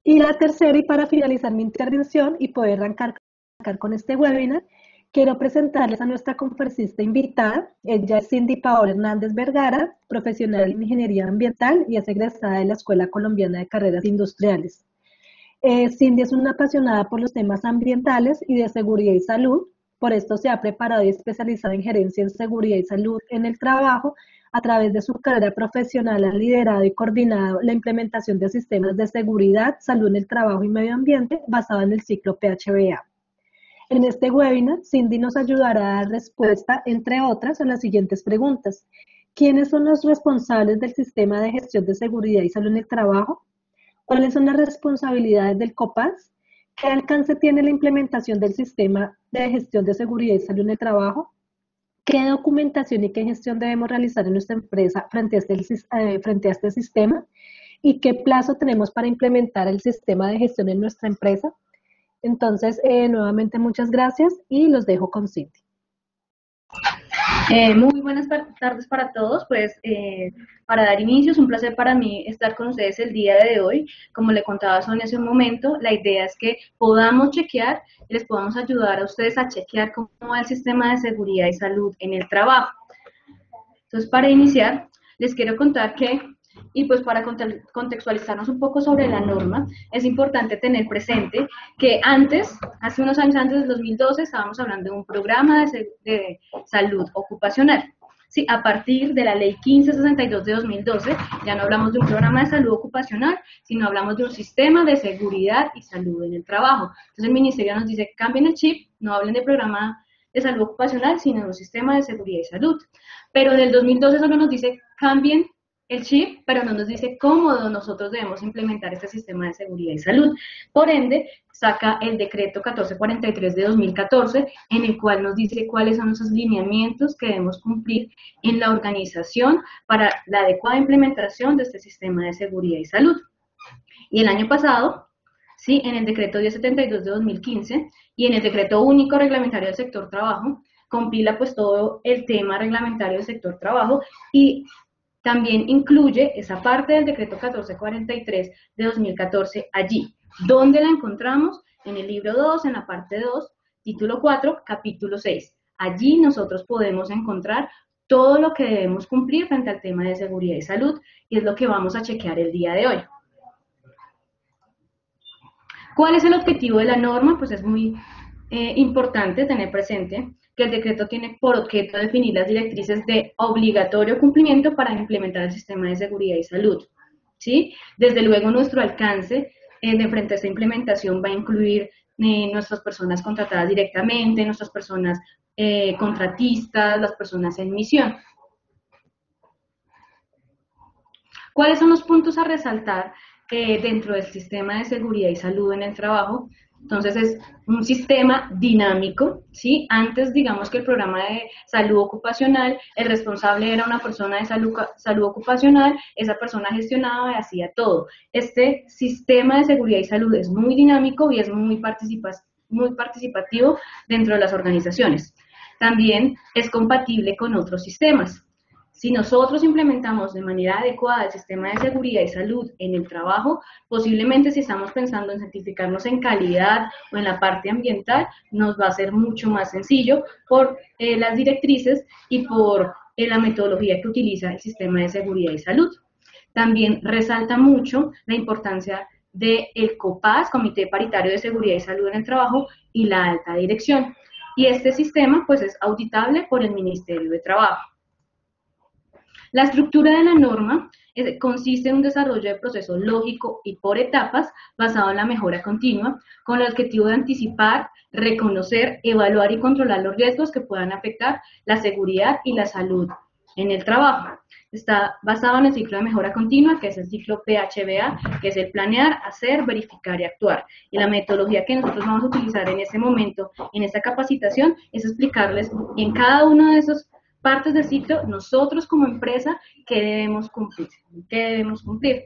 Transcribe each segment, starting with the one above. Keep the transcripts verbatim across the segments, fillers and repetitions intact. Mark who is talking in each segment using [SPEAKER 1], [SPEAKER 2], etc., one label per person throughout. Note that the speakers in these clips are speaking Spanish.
[SPEAKER 1] Y la tercera, y para finalizar mi intervención y poder arrancar, arrancar con este webinar, quiero presentarles a nuestra conferencista invitada. Ella es Cindy Paola Hernández Vergara, profesional en Ingeniería Ambiental y es egresada de la Escuela Colombiana de Carreras Industriales. Eh, Cindy es una apasionada por los temas ambientales y de seguridad y salud. Por esto se ha preparado y especializado en gerencia en seguridad y salud en el trabajo. A través de su carrera profesional ha liderado y coordinado la implementación de sistemas de seguridad, salud en el trabajo y medio ambiente basado en el ciclo P H B A. En este webinar, Cindy nos ayudará a dar respuesta, entre otras, a las siguientes preguntas. ¿Quiénes son los responsables del sistema de gestión de seguridad y salud en el trabajo? ¿Cuáles son las responsabilidades del COPAS? ¿Qué alcance tiene la implementación del sistema de gestión de seguridad y salud en el trabajo? ¿Qué documentación y qué gestión debemos realizar en nuestra empresa frente a este, eh, frente a este sistema? ¿Y qué plazo tenemos para implementar el sistema de gestión en nuestra empresa? Entonces, eh, nuevamente muchas gracias y los dejo con Cindy.
[SPEAKER 2] Eh, muy buenas tardes para todos. Pues eh, para dar inicio, es un placer para mí estar con ustedes el día de hoy. Como le contaba a Sonia hace un momento, la idea es que podamos chequear y les podamos ayudar a ustedes a chequear cómo va el sistema de seguridad y salud en el trabajo. Entonces, para iniciar, les quiero contar que, y pues para contextualizarnos un poco sobre la norma, es importante tener presente que antes, hace unos años antes del dos mil doce, estábamos hablando de un programa de, de salud ocupacional. Sí, a partir de la ley quince sesenta y dos de dos mil doce, ya no hablamos de un programa de salud ocupacional, sino hablamos de un sistema de seguridad y salud en el trabajo. Entonces el ministerio nos dice, cambien el chip, no hablen de programa de salud ocupacional, sino de un sistema de seguridad y salud. Pero en el dos mil doce solo nos dice, cambien el chip, pero no nos dice cómo nosotros debemos implementar este sistema de seguridad y salud. Por ende, saca el decreto catorce cuarenta y tres de dos mil catorce, en el cual nos dice cuáles son esos lineamientos que debemos cumplir en la organización para la adecuada implementación de este sistema de seguridad y salud. Y el año pasado, sí, en el decreto diez setenta y dos de dos mil quince y en el decreto único reglamentario del sector trabajo, compila pues todo el tema reglamentario del sector trabajo y también incluye esa parte del decreto catorce cuarenta y tres de dos mil catorce allí. ¿Dónde la encontramos? En el libro dos, en la parte dos, título cuatro, capítulo seis. Allí nosotros podemos encontrar todo lo que debemos cumplir frente al tema de seguridad y salud, y es lo que vamos a chequear el día de hoy. ¿Cuál es el objetivo de la norma? Pues es muy eh, importante tener presente que el decreto tiene por objeto definir las directrices de obligatorio cumplimiento para implementar el sistema de seguridad y salud, ¿sí? Desde luego nuestro alcance eh, de frente a esta implementación va a incluir eh, nuestras personas contratadas directamente, nuestras personas eh, contratistas, las personas en misión. ¿Cuáles son los puntos a resaltar eh, dentro del sistema de seguridad y salud en el trabajo? Entonces es un sistema dinámico, ¿sí? Antes, digamos que el programa de salud ocupacional, el responsable era una persona de salud, salud ocupacional, esa persona gestionaba y hacía todo. Este sistema de seguridad y salud es muy dinámico y es muy, participa muy participativo dentro de las organizaciones. También es compatible con otros sistemas. Si nosotros implementamos de manera adecuada el sistema de seguridad y salud en el trabajo, posiblemente si estamos pensando en certificarnos en calidad o en la parte ambiental, nos va a ser mucho más sencillo por eh, las directrices y por eh, la metodología que utiliza el sistema de seguridad y salud. También resalta mucho la importancia del COPAS, Comité Paritario de Seguridad y Salud en el Trabajo, y la alta dirección. Y este sistema pues es auditable por el Ministerio de Trabajo. La estructura de la norma es, consiste en un desarrollo de proceso lógico y por etapas basado en la mejora continua, con el objetivo de anticipar, reconocer, evaluar y controlar los riesgos que puedan afectar la seguridad y la salud en el trabajo. Está basado en el ciclo de mejora continua, que es el ciclo P H B A, que es el planear, hacer, verificar y actuar. Y la metodología que nosotros vamos a utilizar en este momento, en esta capacitación, es explicarles en cada uno de esos partes del ciclo, nosotros como empresa, ¿qué debemos cumplir? ¿Qué debemos cumplir?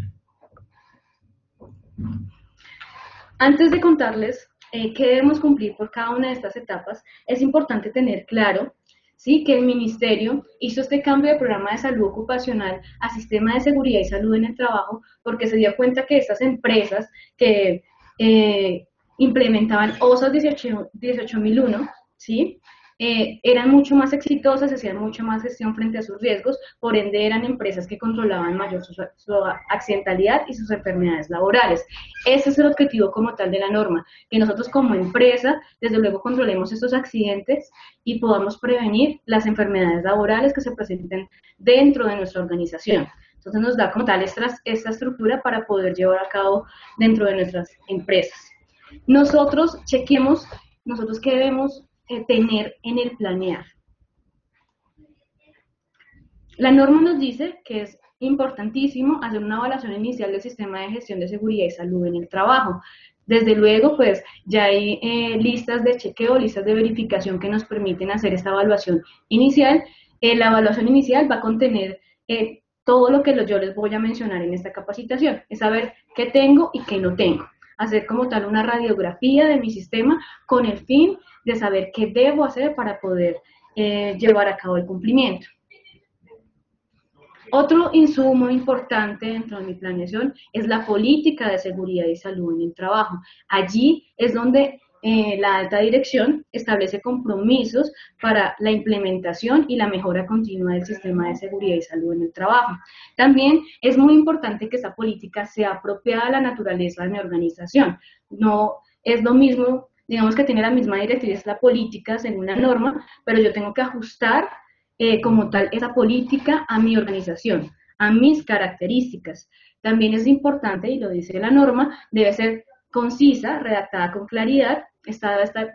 [SPEAKER 2] Antes de contarles eh, qué debemos cumplir por cada una de estas etapas, es importante tener claro ¿sí? Que el ministerio hizo este cambio de programa de salud ocupacional a sistema de seguridad y salud en el trabajo, porque se dio cuenta que estas empresas que eh, implementaban O S A dieciocho mil uno, ¿sí? Eh, eran mucho más exitosas, hacían mucho más gestión frente a sus riesgos, por ende eran empresas que controlaban mayor su, su accidentalidad y sus enfermedades laborales. Ese es el objetivo como tal de la norma, que nosotros como empresa, desde luego, controlemos estos accidentes y podamos prevenir las enfermedades laborales que se presenten dentro de nuestra organización. Entonces nos da como tal esta, esta estructura para poder llevar a cabo dentro de nuestras empresas. Nosotros chequemos, nosotros qué debemos eh, tener en el planear. La norma nos dice que es importantísimo hacer una evaluación inicial del sistema de gestión de seguridad y salud en el trabajo. Desde luego, pues ya hay eh, listas de chequeo, listas de verificación que nos permiten hacer esta evaluación inicial. Eh, la evaluación inicial va a contener eh, todo lo que yo les voy a mencionar en esta capacitación, es saber qué tengo y qué no tengo. Hacer como tal una radiografía de mi sistema con el fin de saber qué debo hacer para poder eh, llevar a cabo el cumplimiento. Otro insumo importante dentro de mi planeación es la política de seguridad y salud en el trabajo. Allí es donde eh, la alta dirección establece compromisos para la implementación y la mejora continua del sistema de seguridad y salud en el trabajo. También es muy importante que esta política sea apropiada a la naturaleza de mi organización. No es lo mismo, digamos que tiene la misma directriz la política según la norma, pero yo tengo que ajustar Eh, como tal esa política a mi organización, a mis características. También es importante, y lo dice la norma, debe ser concisa, redactada con claridad, esta debe estar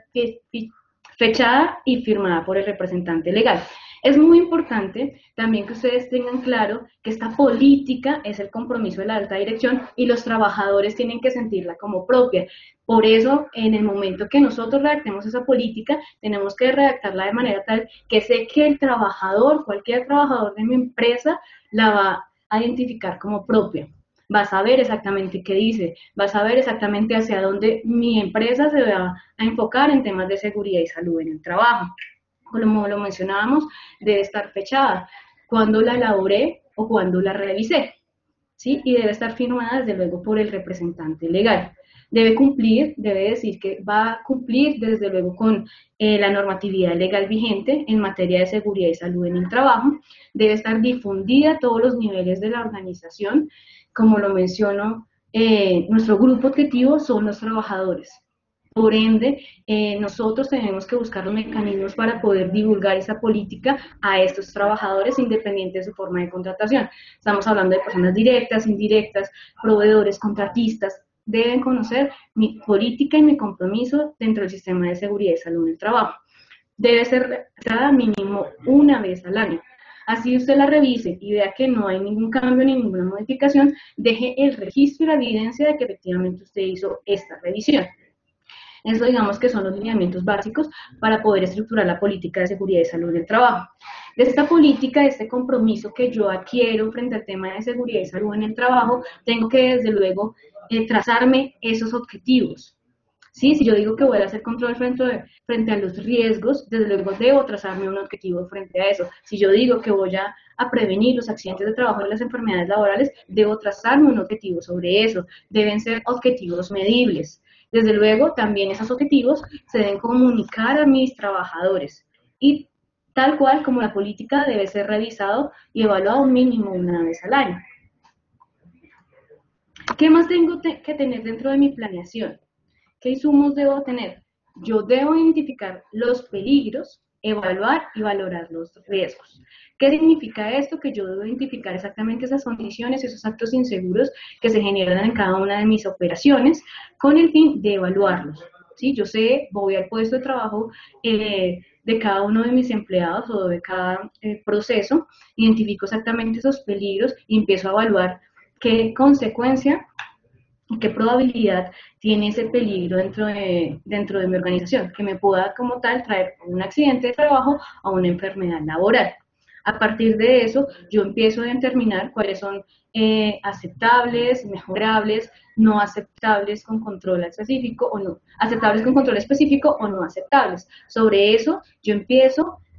[SPEAKER 2] fechada y firmada por el representante legal. Es muy importante también que ustedes tengan claro que esta política es el compromiso de la alta dirección y los trabajadores tienen que sentirla como propia. Por eso, en el momento que nosotros redactemos esa política, tenemos que redactarla de manera tal que sé que el trabajador, cualquier trabajador de mi empresa, la va a identificar como propia. Va a saber exactamente qué dice, va a saber exactamente hacia dónde mi empresa se va a enfocar en temas de seguridad y salud en el trabajo. Como lo mencionábamos, debe estar fechada, cuando la elaboré o cuando la revisé, ¿sí? Y debe estar firmada, desde luego, por el representante legal. Debe cumplir, debe decir que va a cumplir, desde luego, con eh, la normatividad legal vigente en materia de seguridad y salud en el trabajo. Debe estar difundida a todos los niveles de la organización. Como lo menciono, eh, nuestro grupo objetivo son los trabajadores. Por ende, eh, nosotros tenemos que buscar los mecanismos para poder divulgar esa política a estos trabajadores independientes de su forma de contratación. Estamos hablando de personas directas, indirectas, proveedores, contratistas. Deben conocer mi política y mi compromiso dentro del sistema de seguridad y salud en el trabajo. Debe ser realizada mínimo una vez al año. Así usted la revise y vea que no hay ningún cambio ni ninguna modificación, deje el registro y la evidencia de que efectivamente usted hizo esta revisión. Eso, digamos, que son los lineamientos básicos para poder estructurar la política de seguridad y salud del trabajo. De esta política, de este compromiso que yo adquiero frente al tema de seguridad y salud en el trabajo, tengo que, desde luego, eh, trazarme esos objetivos. ¿Sí? Si yo digo que voy a hacer control frente a, frente a los riesgos, desde luego debo trazarme un objetivo frente a eso. Si yo digo que voy a, a prevenir los accidentes de trabajo y las enfermedades laborales, debo trazarme un objetivo sobre eso. Deben ser objetivos medibles. Desde luego, también esos objetivos se deben comunicar a mis trabajadores y tal cual como la política debe ser revisado y evaluado mínimo una vez al año. ¿Qué más tengo te que tener dentro de mi planeación? ¿Qué insumos debo tener? Yo debo identificar los peligros, evaluar y valorar los riesgos. ¿Qué significa esto? Que yo debo identificar exactamente esas condiciones, esos actos inseguros que se generan en cada una de mis operaciones con el fin de evaluarlos. ¿Sí? Yo sé, voy al puesto de trabajo eh, de cada uno de mis empleados o de cada eh, proceso, identifico exactamente esos peligros y empiezo a evaluar qué consecuencia y qué probabilidad tiene ese peligro dentro de, dentro de mi organización, que me pueda como tal traer un accidente de trabajo o una enfermedad laboral. A partir de eso, yo empiezo a determinar cuáles son eh, aceptables, mejorables, no aceptables con control específico o no, aceptables con control específico o no aceptables. Sobre eso, yo empiezo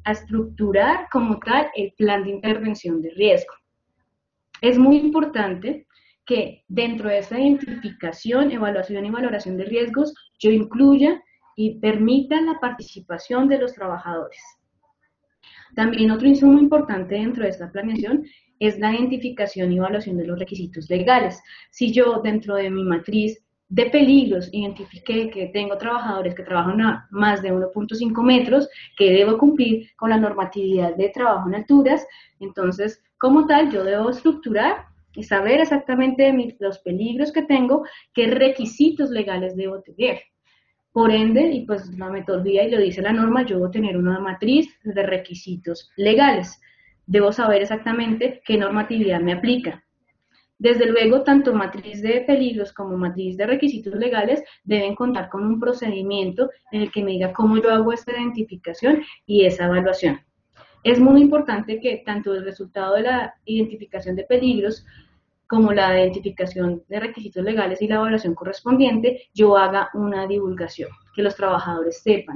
[SPEAKER 2] a estructurar como tal el plan de intervención de riesgo. Es muy importante que dentro de esa identificación, evaluación y valoración de riesgos, yo incluya y permita la participación de los trabajadores. También otro insumo importante dentro de esta planeación es la identificación y evaluación de los requisitos legales. Si yo dentro de mi matriz de peligros identifiqué que tengo trabajadores que trabajan a más de uno punto cinco metros, que debo cumplir con la normatividad de trabajo en alturas, entonces como tal yo debo estructurar y saber exactamente mis, los peligros que tengo, qué requisitos legales debo tener. Por ende, y pues la metodología y lo dice la norma, yo debo tener una matriz de requisitos legales. Debo saber exactamente qué normatividad me aplica. Desde luego, tanto matriz de peligros como matriz de requisitos legales deben contar con un procedimiento en el que me diga cómo yo hago esta identificación y esa evaluación. Es muy importante que tanto el resultado de la identificación de peligros como la identificación de requisitos legales y la evaluación correspondiente, yo haga una divulgación, que los trabajadores sepan.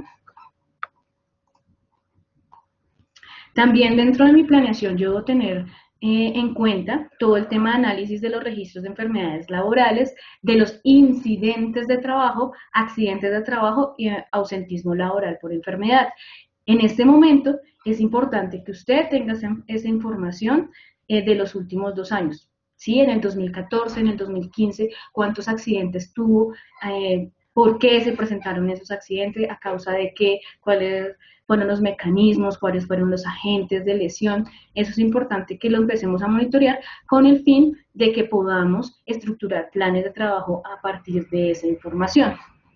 [SPEAKER 2] También dentro de mi planeación yo debo tener eh, en cuenta todo el tema de análisis de los registros de enfermedades laborales, de los incidentes de trabajo, accidentes de trabajo y ausentismo laboral por enfermedad. En este momento es importante que usted tenga esa, esa información eh, de los últimos dos años. ¿Sí? En el dos mil catorce, en el dos mil quince, cuántos accidentes tuvo, eh, por qué se presentaron esos accidentes, a causa de qué, cuáles fueron los mecanismos, cuáles fueron los agentes de lesión. Eso es importante que lo empecemos a monitorear con el fin de que podamos estructurar planes de trabajo a partir de esa información.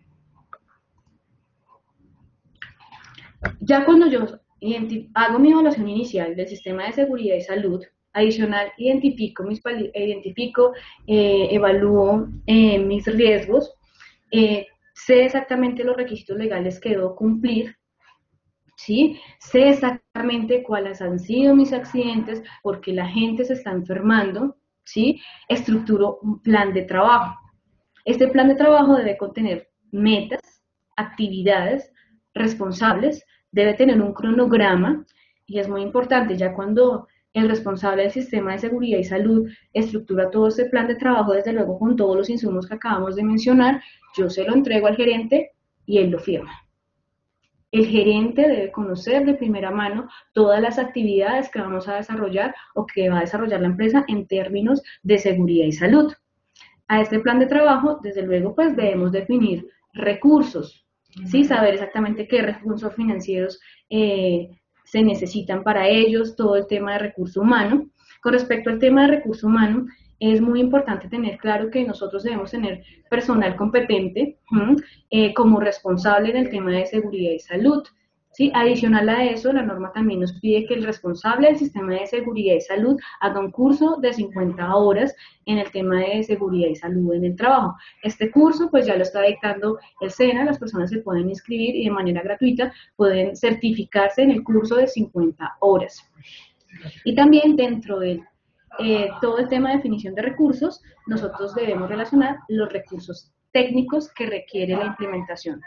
[SPEAKER 2] Ya cuando yo hago mi evaluación inicial del sistema de seguridad y salud, adicional, identifico, mis, identifico eh, evalúo eh, mis riesgos, eh, sé exactamente los requisitos legales que debo cumplir, ¿sí? Sé exactamente cuáles han sido mis accidentes, porque la gente se está enfermando, ¿sí? Estructuro un plan de trabajo. Este plan de trabajo debe contener metas, actividades, responsables, debe tener un cronograma, y es muy importante, ya cuando el responsable del sistema de seguridad y salud estructura todo este plan de trabajo, desde luego con todos los insumos que acabamos de mencionar, yo se lo entrego al gerente y él lo firma. El gerente debe conocer de primera mano todas las actividades que vamos a desarrollar o que va a desarrollar la empresa en términos de seguridad y salud. A este plan de trabajo, desde luego, pues debemos definir recursos, ¿sí? Saber exactamente qué recursos financieros eh, se necesitan para ellos, todo el tema de recurso humano. Con respecto al tema de recurso humano, es muy importante tener claro que nosotros debemos tener personal competente eh, como responsable en el tema de seguridad y salud. ¿Sí? Adicional a eso, la norma también nos pide que el responsable del sistema de seguridad y salud haga un curso de cincuenta horas en el tema de seguridad y salud en el trabajo. Este curso pues ya lo está dictando el SENA, las personas se pueden inscribir y de manera gratuita pueden certificarse en el curso de cincuenta horas. Y también dentro de eh, todo el tema de definición de recursos, nosotros debemos relacionar los recursos técnicos que requiere la implementación.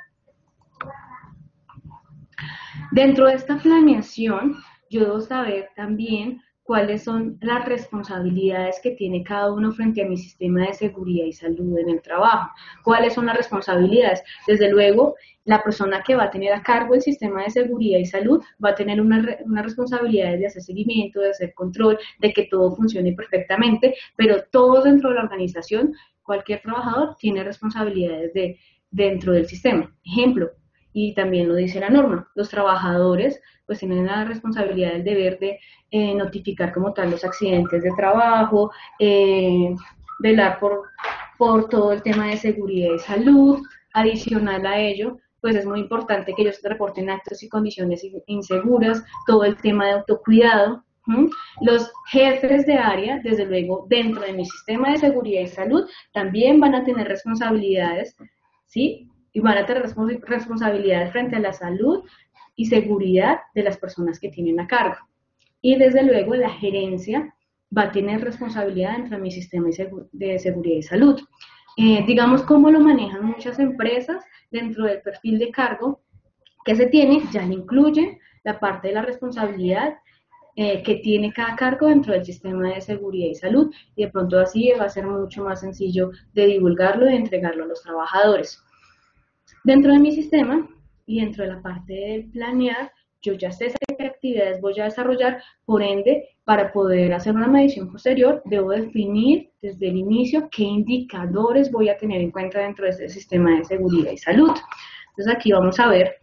[SPEAKER 2] Dentro de esta planeación, yo debo saber también cuáles son las responsabilidades que tiene cada uno frente a mi sistema de seguridad y salud en el trabajo. ¿Cuáles son las responsabilidades? Desde luego, la persona que va a tener a cargo el sistema de seguridad y salud va a tener una, una responsabilidad de hacer seguimiento, de hacer control, de que todo funcione perfectamente, pero todos dentro de la organización, cualquier trabajador tiene responsabilidades de, dentro del sistema. Ejemplo, y también lo dice la norma, los trabajadores pues tienen la responsabilidad del deber de eh, notificar como tal los accidentes de trabajo, eh, velar por, por todo el tema de seguridad y salud. Adicional a ello, pues es muy importante que ellos reporten actos y condiciones inseguras, todo el tema de autocuidado. ¿Mm? Los jefes de área, desde luego, dentro de mi sistema de seguridad y salud, también van a tener responsabilidades, ¿sí? Y van a tener responsabilidades frente a la salud y seguridad de las personas que tienen a cargo. Y desde luego la gerencia va a tener responsabilidad dentro de mi sistema de seguridad y salud. Eh, digamos cómo lo manejan muchas empresas dentro del perfil de cargo que se tiene, ya le incluyen la parte de la responsabilidad eh, que tiene cada cargo dentro del sistema de seguridad y salud, y de pronto así va a ser mucho más sencillo de divulgarlo y de entregarlo a los trabajadores. Dentro de mi sistema y dentro de la parte de planear, yo ya sé qué actividades voy a desarrollar, por ende, para poder hacer una medición posterior, debo definir desde el inicio qué indicadores voy a tener en cuenta dentro de ese sistema de seguridad y salud. Entonces aquí vamos a ver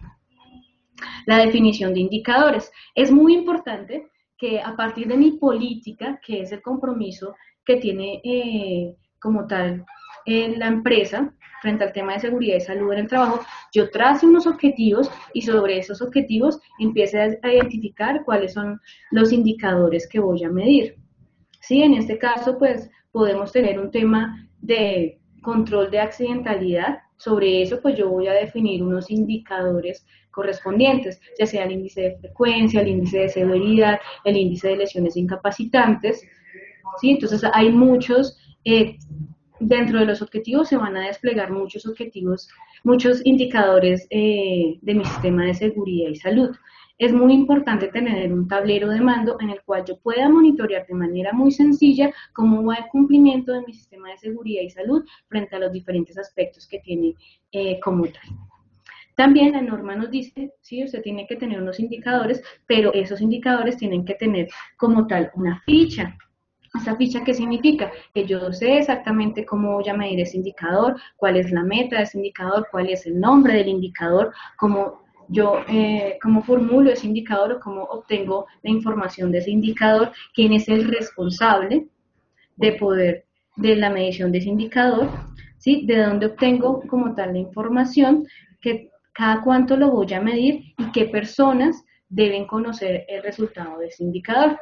[SPEAKER 2] la definición de indicadores. Es muy importante que a partir de mi política, que es el compromiso que tiene eh, como tal eh, la empresa frente al tema de seguridad y salud en el trabajo, yo trace unos objetivos y sobre esos objetivos empiece a identificar cuáles son los indicadores que voy a medir. Sí, en este caso, pues podemos tener un tema de control de accidentalidad. Sobre eso, pues yo voy a definir unos indicadores correspondientes, ya sea el índice de frecuencia, el índice de severidad, el índice de lesiones incapacitantes. ¿Sí? Entonces, hay muchos, eh, dentro de los objetivos se van a desplegar muchos objetivos, muchos indicadores eh, de mi sistema de seguridad y salud. Es muy importante tener un tablero de mando en el cual yo pueda monitorear de manera muy sencilla cómo va el cumplimiento de mi sistema de seguridad y salud frente a los diferentes aspectos que tiene eh, como tal. También la norma nos dice, sí, usted tiene que tener unos indicadores, pero esos indicadores tienen que tener como tal una ficha. ¿Esa ficha qué significa? Que yo sé exactamente cómo voy a medir ese indicador, cuál es la meta de ese indicador, cuál es el nombre del indicador, cómo yo, eh, cómo formulo ese indicador o cómo obtengo la información de ese indicador, quién es el responsable de poder, de la medición de ese indicador, ¿sí? De dónde obtengo como tal la información, que cada cuánto lo voy a medir y qué personas deben conocer el resultado de ese indicador.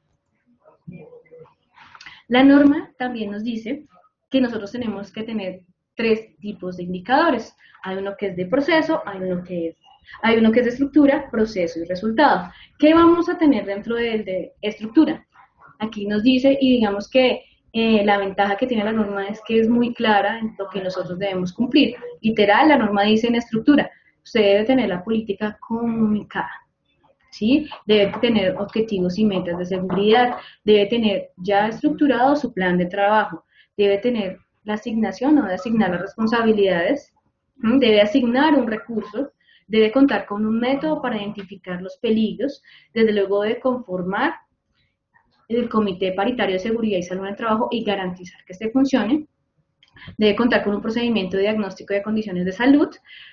[SPEAKER 2] La norma también nos dice que nosotros tenemos que tener tres tipos de indicadores. Hay uno que es de proceso, hay uno que es, hay uno que es de estructura, proceso y resultado. ¿Qué vamos a tener dentro del de estructura? Aquí nos dice, y digamos que eh, la ventaja que tiene la norma es que es muy clara en lo que nosotros debemos cumplir. Literal, la norma dice en estructura, usted debe tener la política comunicada. ¿Sí? Debe tener objetivos y metas de seguridad, debe tener ya estructurado su plan de trabajo, debe tener la asignación o de asignar las responsabilidades, debe asignar un recurso, debe contar con un método para identificar los peligros, desde luego debe conformar el Comité Paritario de Seguridad y Salud en el Trabajo y garantizar que este funcione, debe contar con un procedimiento de diagnóstico de condiciones de salud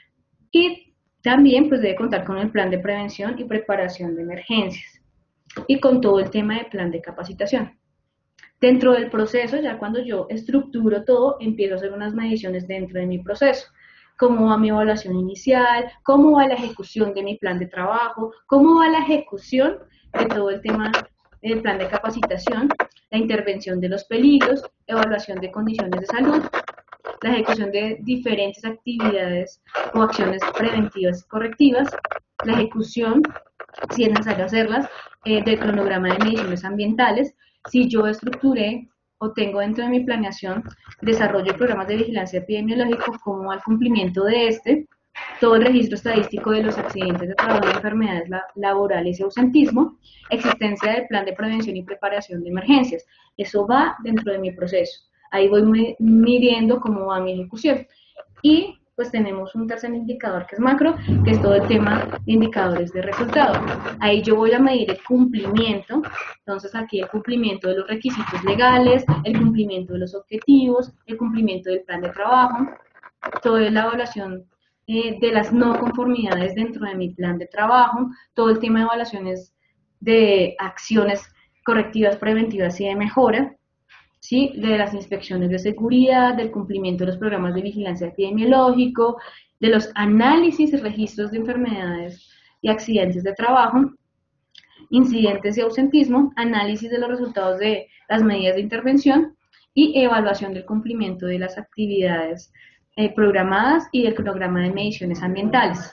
[SPEAKER 2] y también pues debe contar con el plan de prevención y preparación de emergencias y con todo el tema de plan de capacitación. Dentro del proceso, ya cuando yo estructuro todo, empiezo a hacer unas mediciones dentro de mi proceso. Cómo va mi evaluación inicial, cómo va la ejecución de mi plan de trabajo, cómo va la ejecución de todo el tema del plan de capacitación, la intervención de los peligros, evaluación de condiciones de salud, la ejecución de diferentes actividades o acciones preventivas y correctivas, la ejecución, si es necesario hacerlas, eh, del cronograma de mediciones ambientales. Si yo estructuré o tengo dentro de mi planeación desarrollo de programas de vigilancia epidemiológica, cómo va el cumplimiento de este, todo el registro estadístico de los accidentes de trabajo y enfermedades laborales y ausentismo, existencia del plan de prevención y preparación de emergencias. Eso va dentro de mi proceso. Ahí voy midiendo cómo va mi ejecución. Y pues tenemos un tercer indicador que es macro, que es todo el tema de indicadores de resultado. Ahí yo voy a medir el cumplimiento, entonces aquí el cumplimiento de los requisitos legales, el cumplimiento de los objetivos, el cumplimiento del plan de trabajo, toda la evaluación eh, de las no conformidades dentro de mi plan de trabajo, todo el tema de evaluaciones de acciones correctivas, preventivas y de mejora, ¿sí? De las inspecciones de seguridad, del cumplimiento de los programas de vigilancia epidemiológico, de los análisis y registros de enfermedades y accidentes de trabajo, incidentes y ausentismo, análisis de los resultados de las medidas de intervención y evaluación del cumplimiento de las actividades eh, programadas y del cronograma de mediciones ambientales.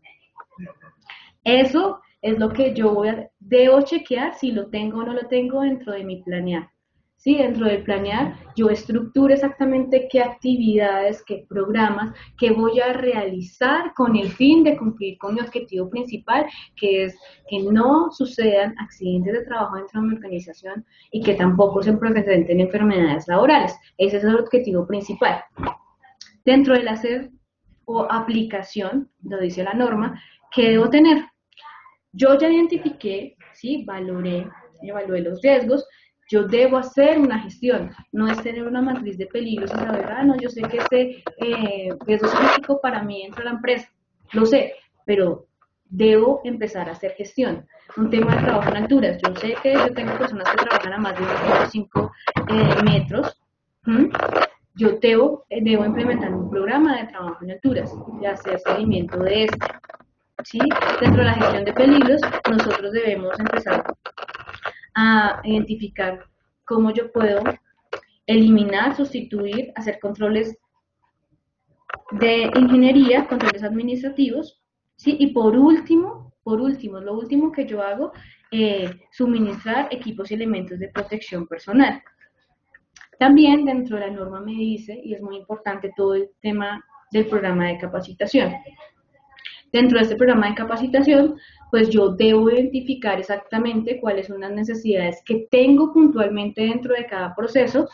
[SPEAKER 2] Eso es lo que yo voy a, debo chequear si lo tengo o no lo tengo dentro de mi planear. ¿sí? Dentro del planear, yo estructuro exactamente qué actividades, qué programas, qué voy a realizar con el fin de cumplir con mi objetivo principal, que es que no sucedan accidentes de trabajo dentro de mi organización y que tampoco se presenten enfermedades laborales. Ese es el objetivo principal. Dentro del hacer o aplicación, lo dice la norma, ¿qué debo tener? Yo ya identifiqué, ¿sí? Valoré, evalué los riesgos, yo debo hacer una gestión, no es tener una matriz de peligros y saber, ah, no, yo sé que este eh, riesgo es crítico para mí dentro de la empresa, lo sé, pero debo empezar a hacer gestión. Un tema de trabajo en alturas, yo sé que yo tengo personas que trabajan a más de unos cinco eh, metros, ¿hmm? Yo debo, debo implementar un programa de trabajo en alturas y hacer seguimiento de esto. ¿Sí? Dentro de la gestión de peligros, nosotros debemos empezar a identificar cómo yo puedo eliminar, sustituir, hacer controles de ingeniería, controles administrativos, ¿sí? Y por último, por último, lo último que yo hago, eh, suministrar equipos y elementos de protección personal. También dentro de la norma me dice, y es muy importante, todo el tema del programa de capacitación. Dentro de este programa de capacitación, pues yo debo identificar exactamente cuáles son las necesidades que tengo puntualmente dentro de cada proceso.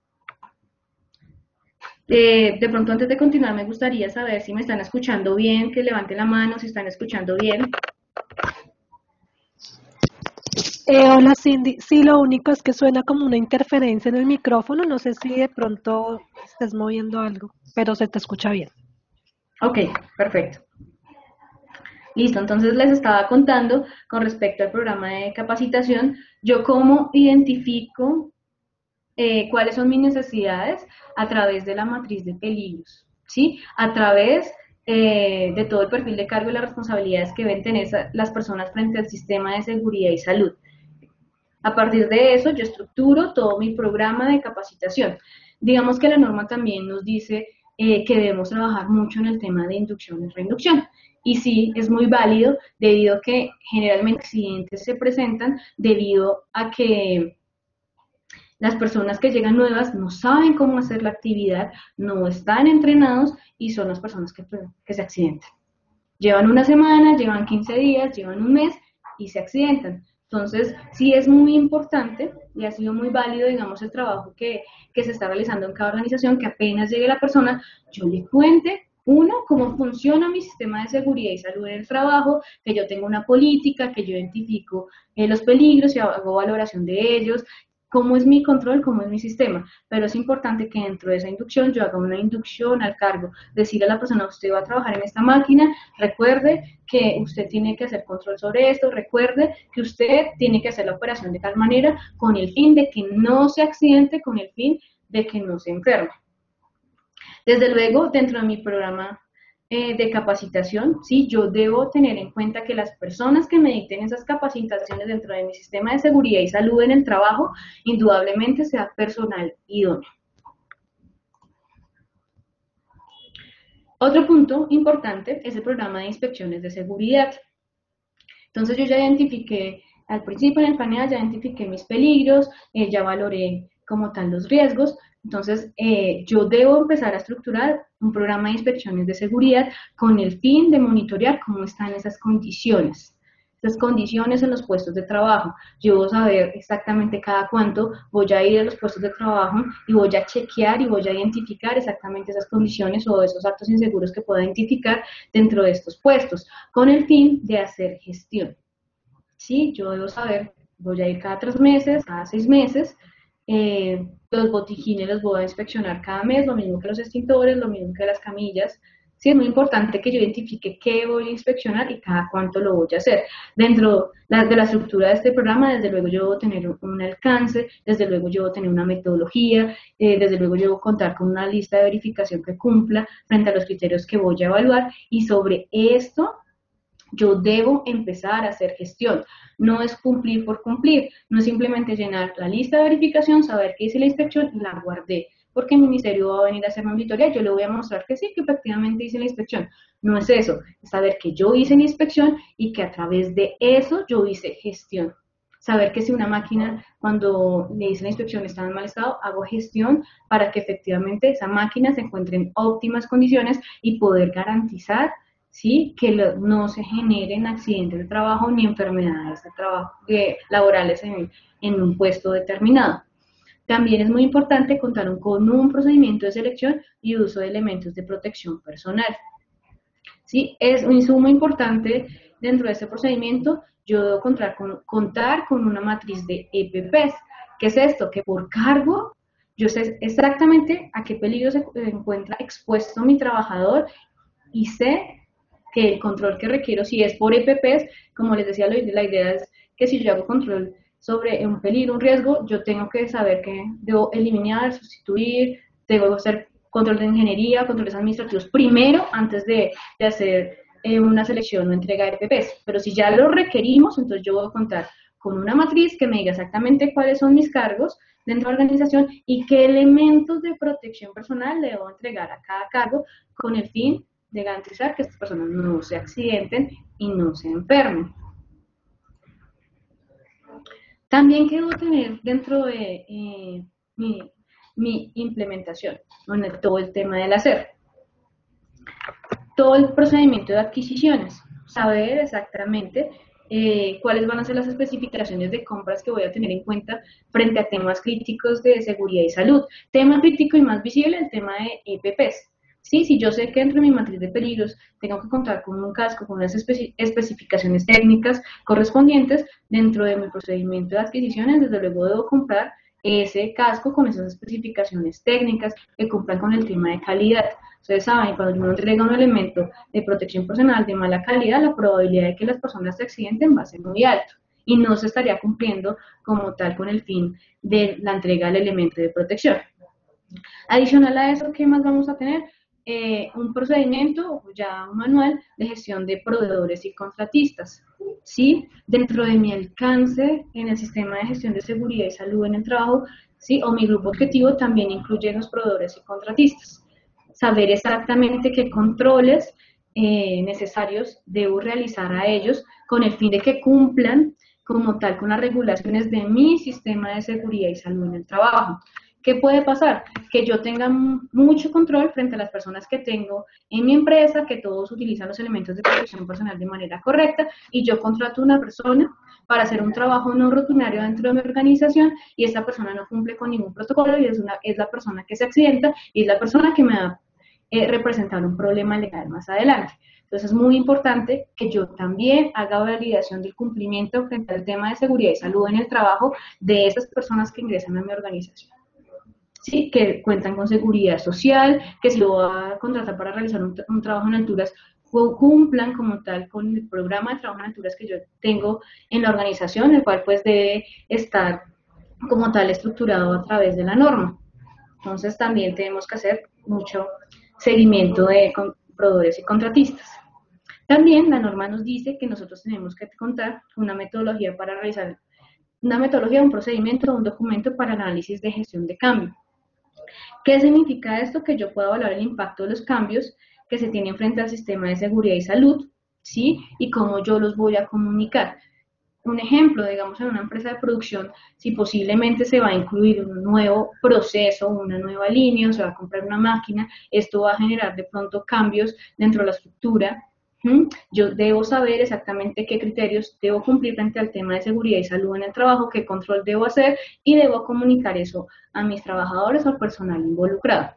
[SPEAKER 2] Eh, de pronto, antes de continuar, me gustaría saber si me están escuchando bien, que levanten la mano si están escuchando bien.
[SPEAKER 1] Eh, hola Cindy, sí, lo único es que suena como una interferencia en el micrófono, no sé si de pronto estés moviendo algo, pero se te escucha bien.
[SPEAKER 2] Ok, perfecto. Listo, entonces les estaba contando con respecto al programa de capacitación, yo cómo identifico eh, cuáles son mis necesidades a través de la matriz de peligros, ¿sí? A través eh, de todo el perfil de cargo y las responsabilidades que deben tener las personas frente al sistema de seguridad y salud. A partir de eso, yo estructuro todo mi programa de capacitación. Digamos que la norma también nos dice eh, que debemos trabajar mucho en el tema de inducción y reinducción. Y sí, es muy válido debido a que generalmente accidentes se presentan debido a que las personas que llegan nuevas no saben cómo hacer la actividad, no están entrenados y son las personas que, que se accidentan. Llevan una semana, llevan quince días, llevan un mes y se accidentan. Entonces, sí es muy importante y ha sido muy válido, digamos, el trabajo que, que se está realizando en cada organización, que apenas llegue la persona, yo le cuente, uno, cómo funciona mi sistema de seguridad y salud en el trabajo, que yo tengo una política, que yo identifico eh, los peligros y hago valoración de ellos, cómo es mi control, cómo es mi sistema, pero es importante que dentro de esa inducción yo haga una inducción al cargo, decirle a la persona, usted va a trabajar en esta máquina, recuerde que usted tiene que hacer control sobre esto, recuerde que usted tiene que hacer la operación de tal manera con el fin de que no se accidente, con el fin de que no se enferme. Desde luego, dentro de mi programa eh, de capacitación, sí, yo debo tener en cuenta que las personas que me dicten esas capacitaciones dentro de mi sistema de seguridad y salud en el trabajo, indudablemente sea personal idóneo. Otro punto importante es el programa de inspecciones de seguridad. Entonces yo ya identifiqué, al principio en el panel ya identifiqué mis peligros, eh, ya valoré como tal los riesgos. Entonces, eh, yo debo empezar a estructurar un programa de inspecciones de seguridad con el fin de monitorear cómo están esas condiciones, esas condiciones en los puestos de trabajo. Yo voy a saber exactamente cada cuánto voy a ir a los puestos de trabajo y voy a chequear y voy a identificar exactamente esas condiciones o esos actos inseguros que pueda identificar dentro de estos puestos, con el fin de hacer gestión. Sí, yo debo saber, voy a ir cada tres meses, cada seis meses, Eh, los botiquines los voy a inspeccionar cada mes, lo mismo que los extintores, lo mismo que las camillas. Sí, es muy importante que yo identifique qué voy a inspeccionar y cada cuánto lo voy a hacer. Dentro de la estructura de este programa, desde luego yo debo tener un alcance, desde luego yo debo tener una metodología, eh, desde luego yo debo contar con una lista de verificación que cumpla frente a los criterios que voy a evaluar y sobre esto yo debo empezar a hacer gestión. No es cumplir por cumplir, no es simplemente llenar la lista de verificación, saber que hice la inspección y la guardé, porque el ministerio va a venir a hacer una auditoría, yo le voy a mostrar que sí, que efectivamente hice la inspección. No es eso, es saber que yo hice la inspección y que a través de eso yo hice gestión. Saber que si una máquina, cuando le hice la inspección, está en mal estado, hago gestión para que efectivamente esa máquina se encuentre en óptimas condiciones y poder garantizar, ¿sí?, que lo, no se generen accidentes de trabajo ni enfermedades de trabajo, eh, laborales en, en un puesto determinado. También es muy importante contar un, con un procedimiento de selección y uso de elementos de protección personal. ¿Sí? Es un insumo importante dentro de este procedimiento. Yo debo contar con, contar con una matriz de E P Ps. ¿Qué es esto? Que por cargo yo sé exactamente a qué peligro se encuentra expuesto mi trabajador y sé que el control que requiero, si es por E P Ps, como les decía, la idea es que si yo hago control sobre un peligro, un riesgo, yo tengo que saber que debo eliminar, sustituir, debo hacer control de ingeniería, controles administrativos primero antes de, de hacer eh, una selección o entrega de E P Ps. Pero si ya lo requerimos, entonces yo voy a contar con una matriz que me diga exactamente cuáles son mis cargos dentro de la organización y qué elementos de protección personal le debo entregar a cada cargo con el fin de garantizar que estas personas no se accidenten y no se enfermen. También quiero tener dentro de eh, mi, mi implementación, bueno, todo el tema del hacer, todo el procedimiento de adquisiciones, saber exactamente eh, cuáles van a ser las especificaciones de compras que voy a tener en cuenta frente a temas críticos de seguridad y salud. Tema crítico y más visible, el tema de E P Ps. Sí, si yo sé que dentro de mi matriz de peligros tengo que contar con un casco, con unas especi especificaciones técnicas correspondientes, dentro de mi procedimiento de adquisiciones, desde luego debo comprar ese casco con esas especificaciones técnicas que cumplan con el tema de calidad. Ustedes saben, cuando uno entrega un elemento de protección personal de mala calidad, la probabilidad de que las personas se accidenten va a ser muy alto y no se estaría cumpliendo como tal con el fin de la entrega del elemento de protección. Adicional a eso, ¿qué más vamos a tener? Eh, un procedimiento, ya un manual de gestión de proveedores y contratistas. ¿Sí? Dentro de mi alcance en el sistema de gestión de seguridad y salud en el trabajo, ¿sí?, o mi grupo objetivo también incluye los proveedores y contratistas. Saber exactamente qué controles eh, necesarios debo realizar a ellos con el fin de que cumplan como tal con las regulaciones de mi sistema de seguridad y salud en el trabajo. ¿Qué puede pasar? Que yo tenga mucho control frente a las personas que tengo en mi empresa, que todos utilizan los elementos de protección personal de manera correcta, y yo contrato a una persona para hacer un trabajo no rutinario dentro de mi organización, y esta persona no cumple con ningún protocolo, y es, una, es la persona que se accidenta, y es la persona que me va a eh, representar un problema legal más adelante. Entonces es muy importante que yo también haga validación del cumplimiento frente al tema de seguridad y salud en el trabajo de esas personas que ingresan a mi organización. Sí, que cuentan con seguridad social, que si lo va a contratar para realizar un, un trabajo en alturas, cumplan como tal con el programa de trabajo en alturas que yo tengo en la organización, el cual pues debe estar como tal estructurado a través de la norma. Entonces también tenemos que hacer mucho seguimiento de proveedores y contratistas. También la norma nos dice que nosotros tenemos que contar con una metodología para realizar, una metodología, un procedimiento, un documento para análisis de gestión de cambio. ¿Qué significa esto? Que yo pueda evaluar el impacto de los cambios que se tienen frente al sistema de seguridad y salud, ¿sí? Y cómo yo los voy a comunicar. Un ejemplo, digamos, en una empresa de producción, si posiblemente se va a incluir un nuevo proceso, una nueva línea, o se va a comprar una máquina, esto va a generar de pronto cambios dentro de la estructura. ¿Mm? Yo debo saber exactamente qué criterios debo cumplir frente al tema de seguridad y salud en el trabajo, qué control debo hacer y debo comunicar eso a mis trabajadores o al personal involucrado.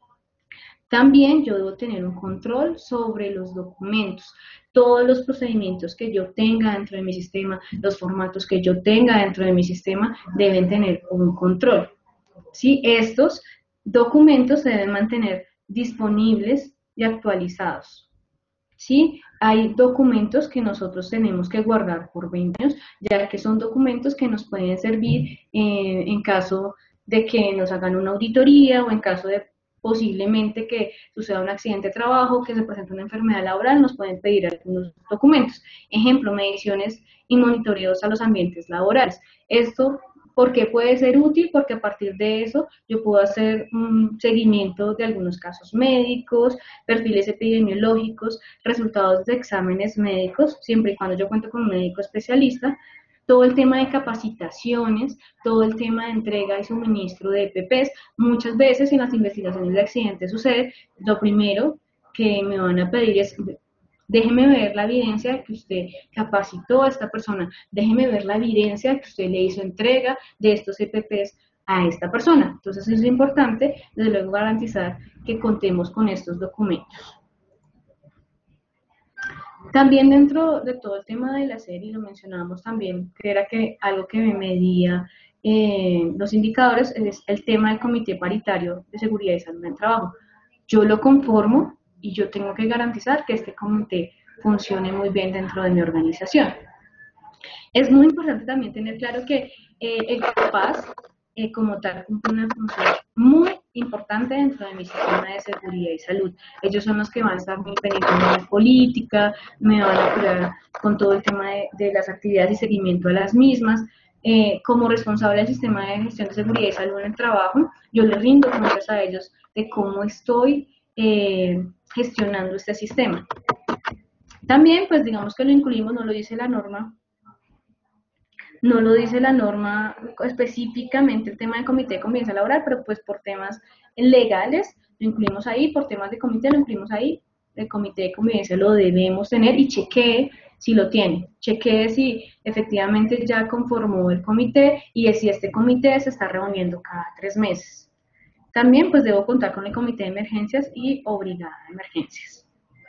[SPEAKER 2] También yo debo tener un control sobre los documentos, todos los procedimientos que yo tenga dentro de mi sistema, los formatos que yo tenga dentro de mi sistema deben tener un control. ¿Sí? Estos documentos se deben mantener disponibles y actualizados. ¿Sí? Hay documentos que nosotros tenemos que guardar por veinte años, ya que son documentos que nos pueden servir eh, en caso de que nos hagan una auditoría o en caso de posiblemente que suceda un accidente de trabajo, que se presente una enfermedad laboral, nos pueden pedir algunos documentos. Ejemplo, mediciones y monitoreos a los ambientes laborales. Esto, ¿por qué puede ser útil? Porque a partir de eso yo puedo hacer un seguimiento de algunos casos médicos, perfiles epidemiológicos, resultados de exámenes médicos, siempre y cuando yo cuente con un médico especialista, todo el tema de capacitaciones, todo el tema de entrega y suministro de E P Ps. Muchas veces en las investigaciones de accidentes sucede, lo primero que me van a pedir es, déjeme ver la evidencia de que usted capacitó a esta persona, déjeme ver la evidencia de que usted le hizo entrega de estos E P Ps a esta persona. Entonces es importante, desde luego, garantizar que contemos con estos documentos. También dentro de todo el tema de la serie, lo mencionábamos también, que era que algo que me medía eh, los indicadores es el tema del Comité Paritario de Seguridad y Salud en el Trabajo. Yo lo conformo y yo tengo que garantizar que este comité funcione muy bien dentro de mi organización. Es muy importante también tener claro que eh, el COPAS, eh, como tal, cumple una función muy importante dentro de mi sistema de seguridad y salud. Ellos son los que van a estar muy pendientes de mi política, me van a cuidar con todo el tema de, de las actividades y seguimiento a las mismas. Eh, como responsable del sistema de gestión de seguridad y salud en el trabajo, yo les rindo cuentas a ellos de cómo estoy eh, gestionando este sistema. También, pues digamos que lo incluimos, no lo dice la norma, no lo dice la norma específicamente el tema del comité de convivencia laboral, pero pues por temas legales lo incluimos ahí, por temas de comité lo incluimos ahí, el comité de convivencia lo debemos tener y chequee si lo tiene, chequee si efectivamente ya conformó el comité y si este comité se está reuniendo cada tres meses. También pues debo contar con el comité de emergencias y o brigada de emergencias.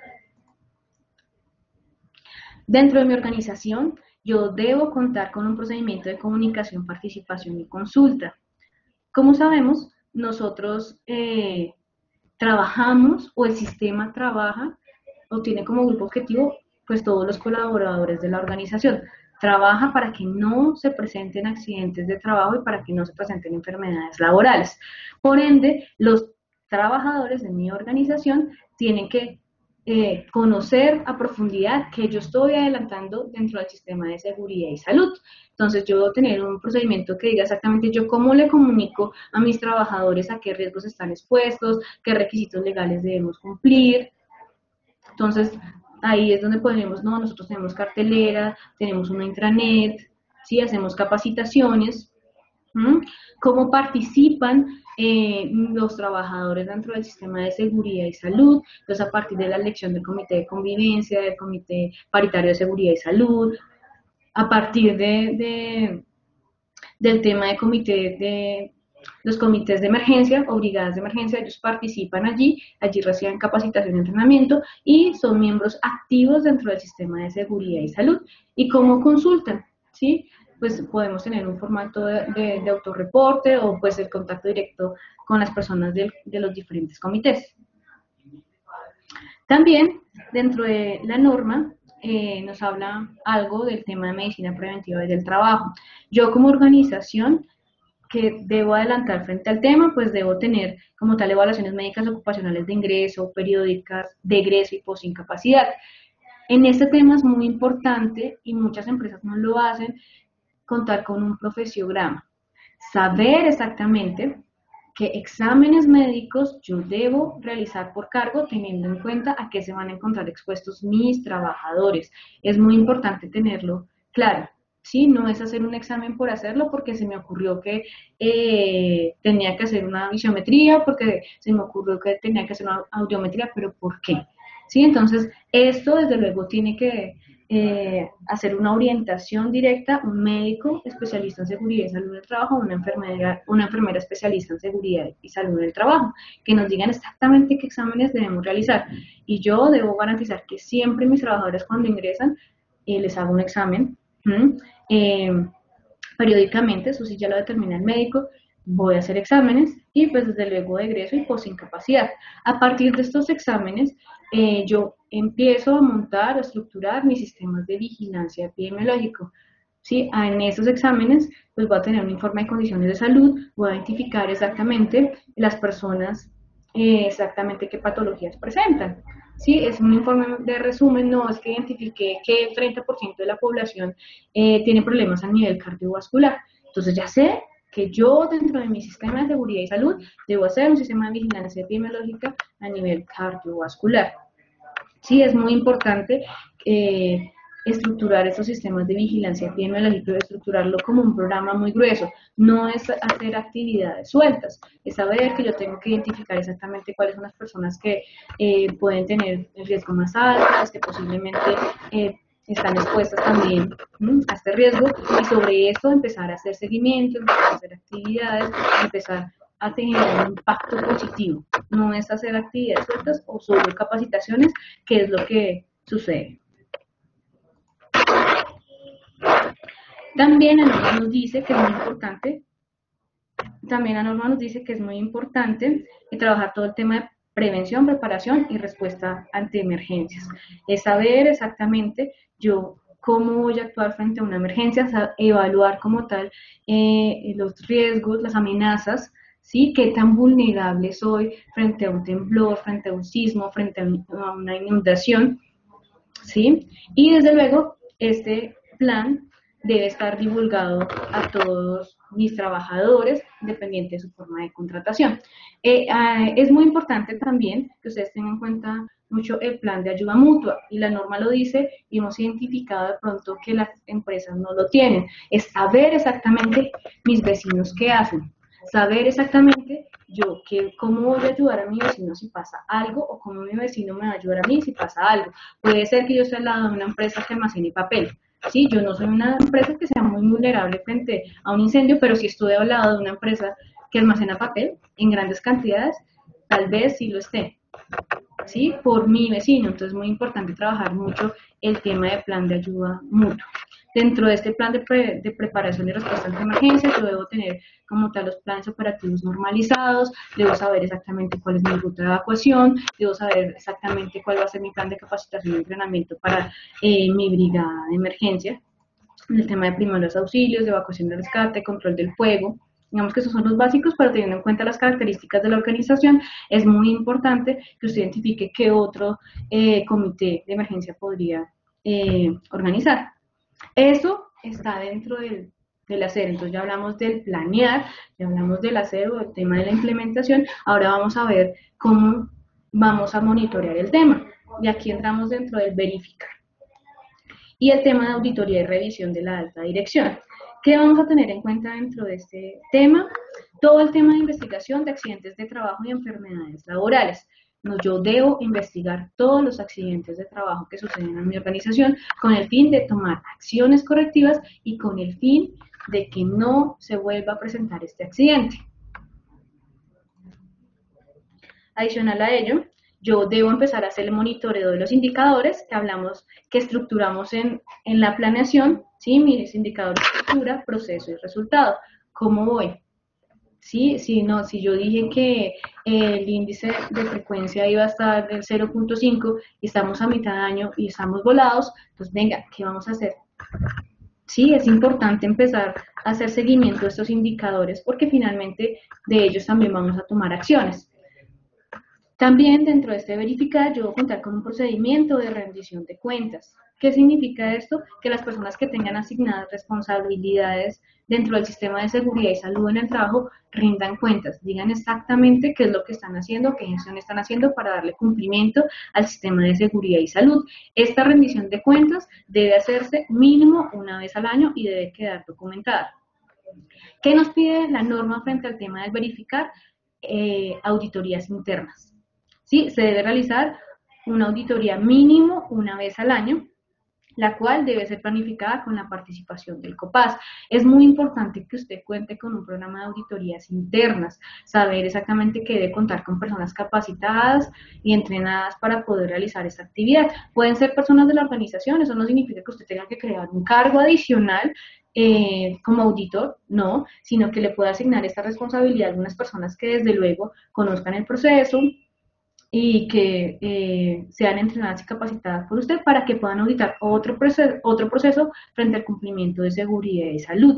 [SPEAKER 2] Dentro de mi organización, yo debo contar con un procedimiento de comunicación, participación y consulta. Como sabemos, nosotros eh, trabajamos o el sistema trabaja o tiene como grupo objetivo pues todos los colaboradores de la organización. Trabaja para que no se presenten accidentes de trabajo y para que no se presenten enfermedades laborales. Por ende, los trabajadores de mi organización tienen que Eh, conocer a profundidad que yo estoy adelantando dentro del sistema de seguridad y salud. Entonces yo debo tener un procedimiento que diga exactamente yo cómo le comunico a mis trabajadores a qué riesgos están expuestos, qué requisitos legales debemos cumplir. Entonces ahí es donde podemos, no, nosotros tenemos cartelera, tenemos una intranet, ¿sí? Hacemos capacitaciones, ¿Mm? Cómo participan eh, los trabajadores dentro del sistema de seguridad y salud. Entonces, a partir de la elección del comité de convivencia, del comité paritario de seguridad y salud, a partir de, de, del tema de comité de los comités de emergencia o brigadas de emergencia, ellos participan allí, allí reciben capacitación y entrenamiento y son miembros activos dentro del sistema de seguridad y salud. ¿Y cómo consultan? ¿Sí? Pues podemos tener un formato de, de, de autorreporte o pues el contacto directo con las personas de, de los diferentes comités. También dentro de la norma eh, nos habla algo del tema de medicina preventiva y del trabajo. Yo como organización que debo adelantar frente al tema, pues debo tener como tal evaluaciones médicas ocupacionales de ingreso, periódicas de egreso y posincapacidad. En este tema es muy importante y muchas empresas no lo hacen, contar con un profesiograma, saber exactamente qué exámenes médicos yo debo realizar por cargo teniendo en cuenta a qué se van a encontrar expuestos mis trabajadores. Es muy importante tenerlo claro, ¿sí? No es hacer un examen por hacerlo porque se me ocurrió que eh, tenía que hacer una visiometría, porque se me ocurrió que tenía que hacer una audiometría, pero ¿por qué? ¿Sí? Entonces, esto desde luego tiene que Eh, hacer una orientación directa, un médico especialista en seguridad y salud del trabajo, una enfermera, una enfermera especialista en seguridad y salud del trabajo, que nos digan exactamente qué exámenes debemos realizar. Y yo debo garantizar que siempre mis trabajadores cuando ingresan eh, les hago un examen, eh, periódicamente, eso sí ya lo determina el médico, voy a hacer exámenes y pues desde luego de egreso y posincapacidad. A partir de estos exámenes, eh, yo empiezo a montar, a estructurar mis sistemas de vigilancia epidemiológico. ¿Sí? En esos exámenes, pues voy a tener un informe de condiciones de salud, voy a identificar exactamente las personas, eh, exactamente qué patologías presentan. ¿Sí? Es un informe de resumen, no es que identifique que el treinta por ciento de la población eh, tiene problemas a nivel cardiovascular. Entonces ya sé que yo dentro de mi sistema de seguridad y salud debo hacer un sistema de vigilancia epidemiológica a nivel cardiovascular. Sí, es muy importante eh, estructurar estos sistemas de vigilancia epidemiológica, estructurarlo como un programa muy grueso. No es hacer actividades sueltas, es saber que yo tengo que identificar exactamente cuáles son las personas que eh, pueden tener el riesgo más alto, las que posiblemente eh, están expuestas también ¿m? a este riesgo, y sobre esto empezar a hacer seguimiento, empezar a hacer actividades, empezar a tener un impacto positivo. No es hacer actividades sueltas o solo capacitaciones, que es lo que sucede. También la norma nos dice que es muy importante, también la norma nos dice que es muy importante trabajar todo el tema de prevención, preparación y respuesta ante emergencias. Es saber exactamente yo cómo voy a actuar frente a una emergencia, evaluar como tal eh, los riesgos, las amenazas, ¿sí? Qué tan vulnerable soy frente a un temblor, frente a un sismo, frente a una inundación, ¿sí? Y desde luego, este plan debe estar divulgado a todos mis trabajadores, independiente de su forma de contratación. Eh, eh, es muy importante también que ustedes tengan en cuenta mucho el plan de ayuda mutua, y la norma lo dice, y hemos identificado de pronto que las empresas no lo tienen. Es saber exactamente mis vecinos qué hacen, saber exactamente yo que, cómo voy a ayudar a mi vecino si pasa algo, o cómo mi vecino me va a ayudar a mí si pasa algo. Puede ser que yo esté al lado de una empresa que almacene papel. Sí, yo no soy una empresa que sea muy vulnerable frente a un incendio, pero si estoy al lado de una empresa que almacena papel en grandes cantidades, tal vez sí lo esté, ¿sí? Por mi vecino. Entonces es muy importante trabajar mucho el tema de plan de ayuda mutua. Dentro de este plan de, pre, de preparación y respuesta ante emergencias, yo debo tener como tal los planes operativos normalizados, debo saber exactamente cuál es mi ruta de evacuación, debo saber exactamente cuál va a ser mi plan de capacitación y entrenamiento para eh, mi brigada de emergencia, el tema de primeros auxilios, de evacuación de rescate, control del fuego. Digamos que esos son los básicos, pero teniendo en cuenta las características de la organización, es muy importante que usted identifique qué otro eh, comité de emergencia podría eh, organizar. Eso está dentro del, del hacer. Entonces ya hablamos del planear, ya hablamos del hacer o del tema de la implementación. Ahora vamos a ver cómo vamos a monitorear el tema. Y aquí entramos dentro del verificar. Y el tema de auditoría y revisión de la alta dirección. ¿Qué vamos a tener en cuenta dentro de este tema? Todo el tema de investigación de accidentes de trabajo y enfermedades laborales. No, yo debo investigar todos los accidentes de trabajo que suceden en mi organización con el fin de tomar acciones correctivas y con el fin de que no se vuelva a presentar este accidente. Adicional a ello, yo debo empezar a hacer el monitoreo de los indicadores que hablamos, que estructuramos en, en la planeación, ¿sí? Mis indicadores de estructura, proceso y resultado. ¿Cómo voy? Sí, sí, no, si yo dije que el índice de frecuencia iba a estar del cero punto cinco y estamos a mitad de año y estamos volados, pues venga, ¿qué vamos a hacer? Sí, es importante empezar a hacer seguimiento de estos indicadores porque finalmente de ellos también vamos a tomar acciones. También dentro de este verificar yo debo contar con un procedimiento de rendición de cuentas. ¿Qué significa esto? Que las personas que tengan asignadas responsabilidades dentro del sistema de seguridad y salud en el trabajo rindan cuentas, digan exactamente qué es lo que están haciendo, qué gestión están haciendo para darle cumplimiento al sistema de seguridad y salud. Esta rendición de cuentas debe hacerse mínimo una vez al año y debe quedar documentada. ¿Qué nos pide la norma frente al tema del verificar? Eh, auditorías internas. ¿Sí? Se debe realizar una auditoría mínimo una vez al año, la cual debe ser planificada con la participación del COPAS. Es muy importante que usted cuente con un programa de auditorías internas, saber exactamente que debe contar con personas capacitadas y entrenadas para poder realizar esta actividad. Pueden ser personas de la organización, eso no significa que usted tenga que crear un cargo adicional eh, como auditor, no, sino que le pueda asignar esta responsabilidad a algunas personas que desde luego conozcan el proceso, y que eh, sean entrenadas y capacitadas por usted para que puedan auditar otro proceso, otro proceso frente al cumplimiento de seguridad y salud.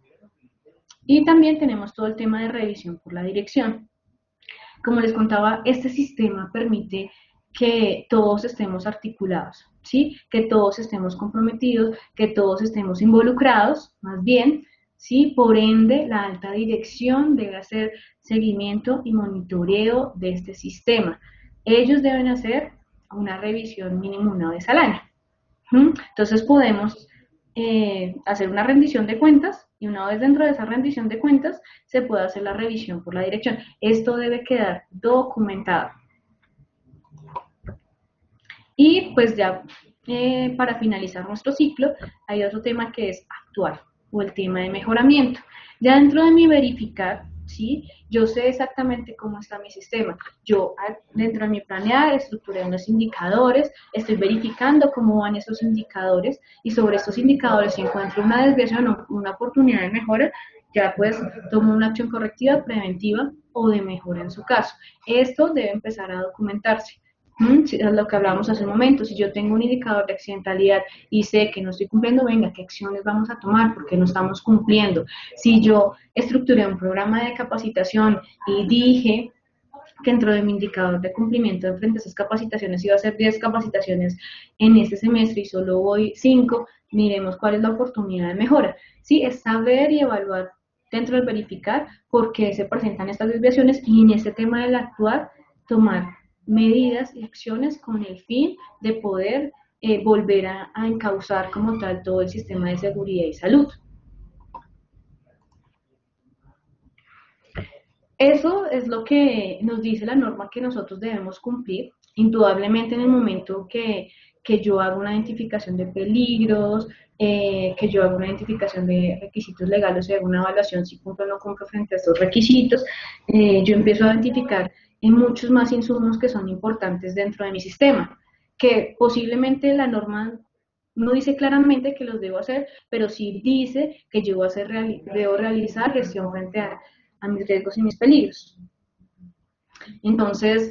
[SPEAKER 2] Y también tenemos todo el tema de revisión por la dirección. Como les contaba, este sistema permite que todos estemos articulados, ¿sí? Que todos estemos comprometidos, que todos estemos involucrados, más bien, ¿sí? Por ende, la alta dirección debe hacer seguimiento y monitoreo de este sistema. Ellos deben hacer una revisión mínimo una vez al año. ¿Mm? Entonces podemos eh, hacer una rendición de cuentas y una vez dentro de esa rendición de cuentas se puede hacer la revisión por la dirección. Esto debe quedar documentado. Y pues ya eh, para finalizar nuestro ciclo hay otro tema que es actuar o el tema de mejoramiento. Ya dentro de mi verificar, ¿sí? Yo sé exactamente cómo está mi sistema. Yo dentro de mi planear estructuré unos indicadores, estoy verificando cómo van esos indicadores y sobre estos indicadores si encuentro una desviación o una oportunidad de mejora, ya pues tomo una acción correctiva, preventiva o de mejora en su caso. Esto debe empezar a documentarse. Es lo que hablábamos hace un momento, si yo tengo un indicador de accidentalidad y sé que no estoy cumpliendo, venga, ¿qué acciones vamos a tomar? Porque no estamos cumpliendo. Si yo estructuré un programa de capacitación y dije que dentro de mi indicador de cumplimiento frente a esas capacitaciones iba a ser diez capacitaciones en este semestre y solo voy cinco, miremos cuál es la oportunidad de mejora. Sí, es saber y evaluar dentro del verificar por qué se presentan estas desviaciones y en este tema del actuar, tomar medidas y acciones con el fin de poder eh, volver a, a encauzar como tal todo el sistema de seguridad y salud. Eso es lo que nos dice la norma que nosotros debemos cumplir. Indudablemente en el momento que, que yo hago una identificación de peligros, eh, que yo hago una identificación de requisitos legales y hago una evaluación si cumplo o no cumplo frente a estos requisitos, eh, yo empiezo a identificar en muchos más insumos que son importantes dentro de mi sistema, que posiblemente la norma no dice claramente que los debo hacer, pero sí dice que yo hacer, debo realizar gestión frente a a mis riesgos y mis peligros. Entonces,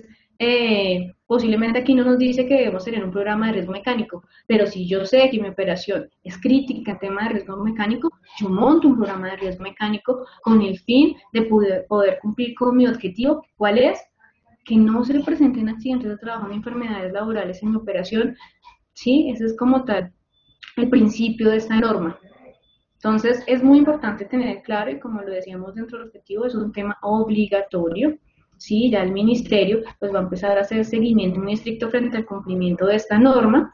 [SPEAKER 2] eh, posiblemente aquí no nos dice que debemos tener un programa de riesgo mecánico, pero si yo sé que mi operación es crítica en tema de riesgo mecánico, yo monto un programa de riesgo mecánico con el fin de poder, poder cumplir con mi objetivo, ¿cuál es? Que no se le presenten accidentes de trabajo ni enfermedades laborales en mi operación, ¿sí? Ese es como tal el principio de esta norma. Entonces, es muy importante tener claro, y como lo decíamos dentro del objetivo, es un tema obligatorio, ¿sí? Ya el ministerio pues, va a empezar a hacer seguimiento muy estricto frente al cumplimiento de esta norma.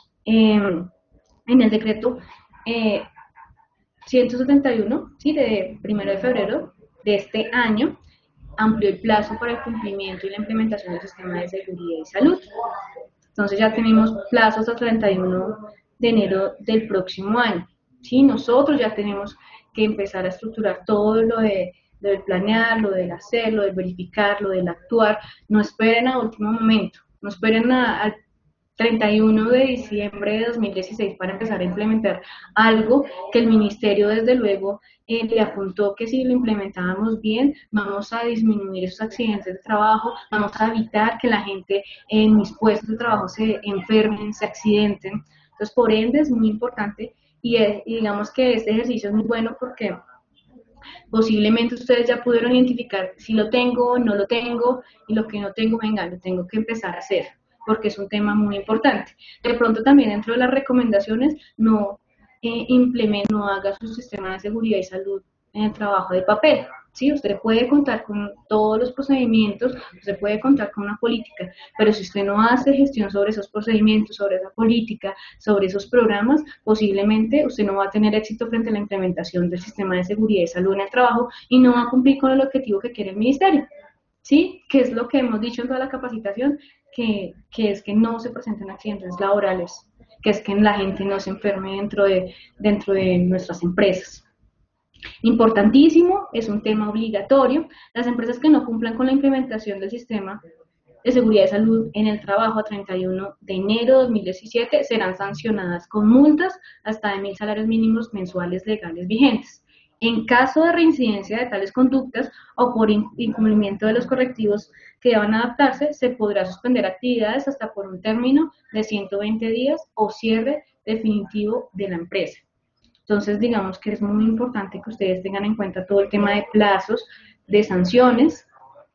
[SPEAKER 2] Eh, en el decreto eh, ciento setenta y uno, ¿sí? De primero de febrero de este año, amplió el plazo para el cumplimiento y la implementación del sistema de seguridad y salud. Entonces, ya tenemos plazos hasta treinta y uno de enero del próximo año. ¿Sí? Nosotros ya tenemos que empezar a estructurar todo lo de, lo del planear, lo del hacer, lo del verificar, lo del actuar. No esperen a último momento, no esperen al treinta y uno de diciembre de dos mil dieciséis para empezar a implementar algo que el ministerio desde luego eh, le apuntó que si lo implementábamos bien vamos a disminuir esos accidentes de trabajo, vamos a evitar que la gente en mis puestos de trabajo se enfermen, se accidenten. Entonces, por ende, es muy importante y, es, y digamos que este ejercicio es muy bueno porque posiblemente ustedes ya pudieron identificar si lo tengo o no lo tengo y lo que no tengo, venga, lo tengo que empezar a hacer porque es un tema muy importante. De pronto también dentro de las recomendaciones no eh, implemente, no haga su sistema de seguridad y salud en el trabajo de papel. ¿Sí? Usted puede contar con todos los procedimientos, usted puede contar con una política, pero si usted no hace gestión sobre esos procedimientos, sobre esa política, sobre esos programas, posiblemente usted no va a tener éxito frente a la implementación del sistema de seguridad y salud en el trabajo y no va a cumplir con el objetivo que quiere el ministerio. ¿Sí? Que es lo que hemos dicho en toda la capacitación, que, que es que no se presenten accidentes laborales, que es que la gente no se enferme dentro de, dentro de nuestras empresas. Importantísimo, es un tema obligatorio. Las empresas que no cumplan con la implementación del sistema de seguridad de salud en el trabajo a treinta y uno de enero de dos mil diecisiete serán sancionadas con multas hasta de mil salarios mínimos mensuales legales vigentes. En caso de reincidencia de tales conductas o por incumplimiento de los correctivos que deban adaptarse, se podrá suspender actividades hasta por un término de ciento veinte días o cierre definitivo de la empresa. Entonces, digamos que es muy importante que ustedes tengan en cuenta todo el tema de plazos, de sanciones,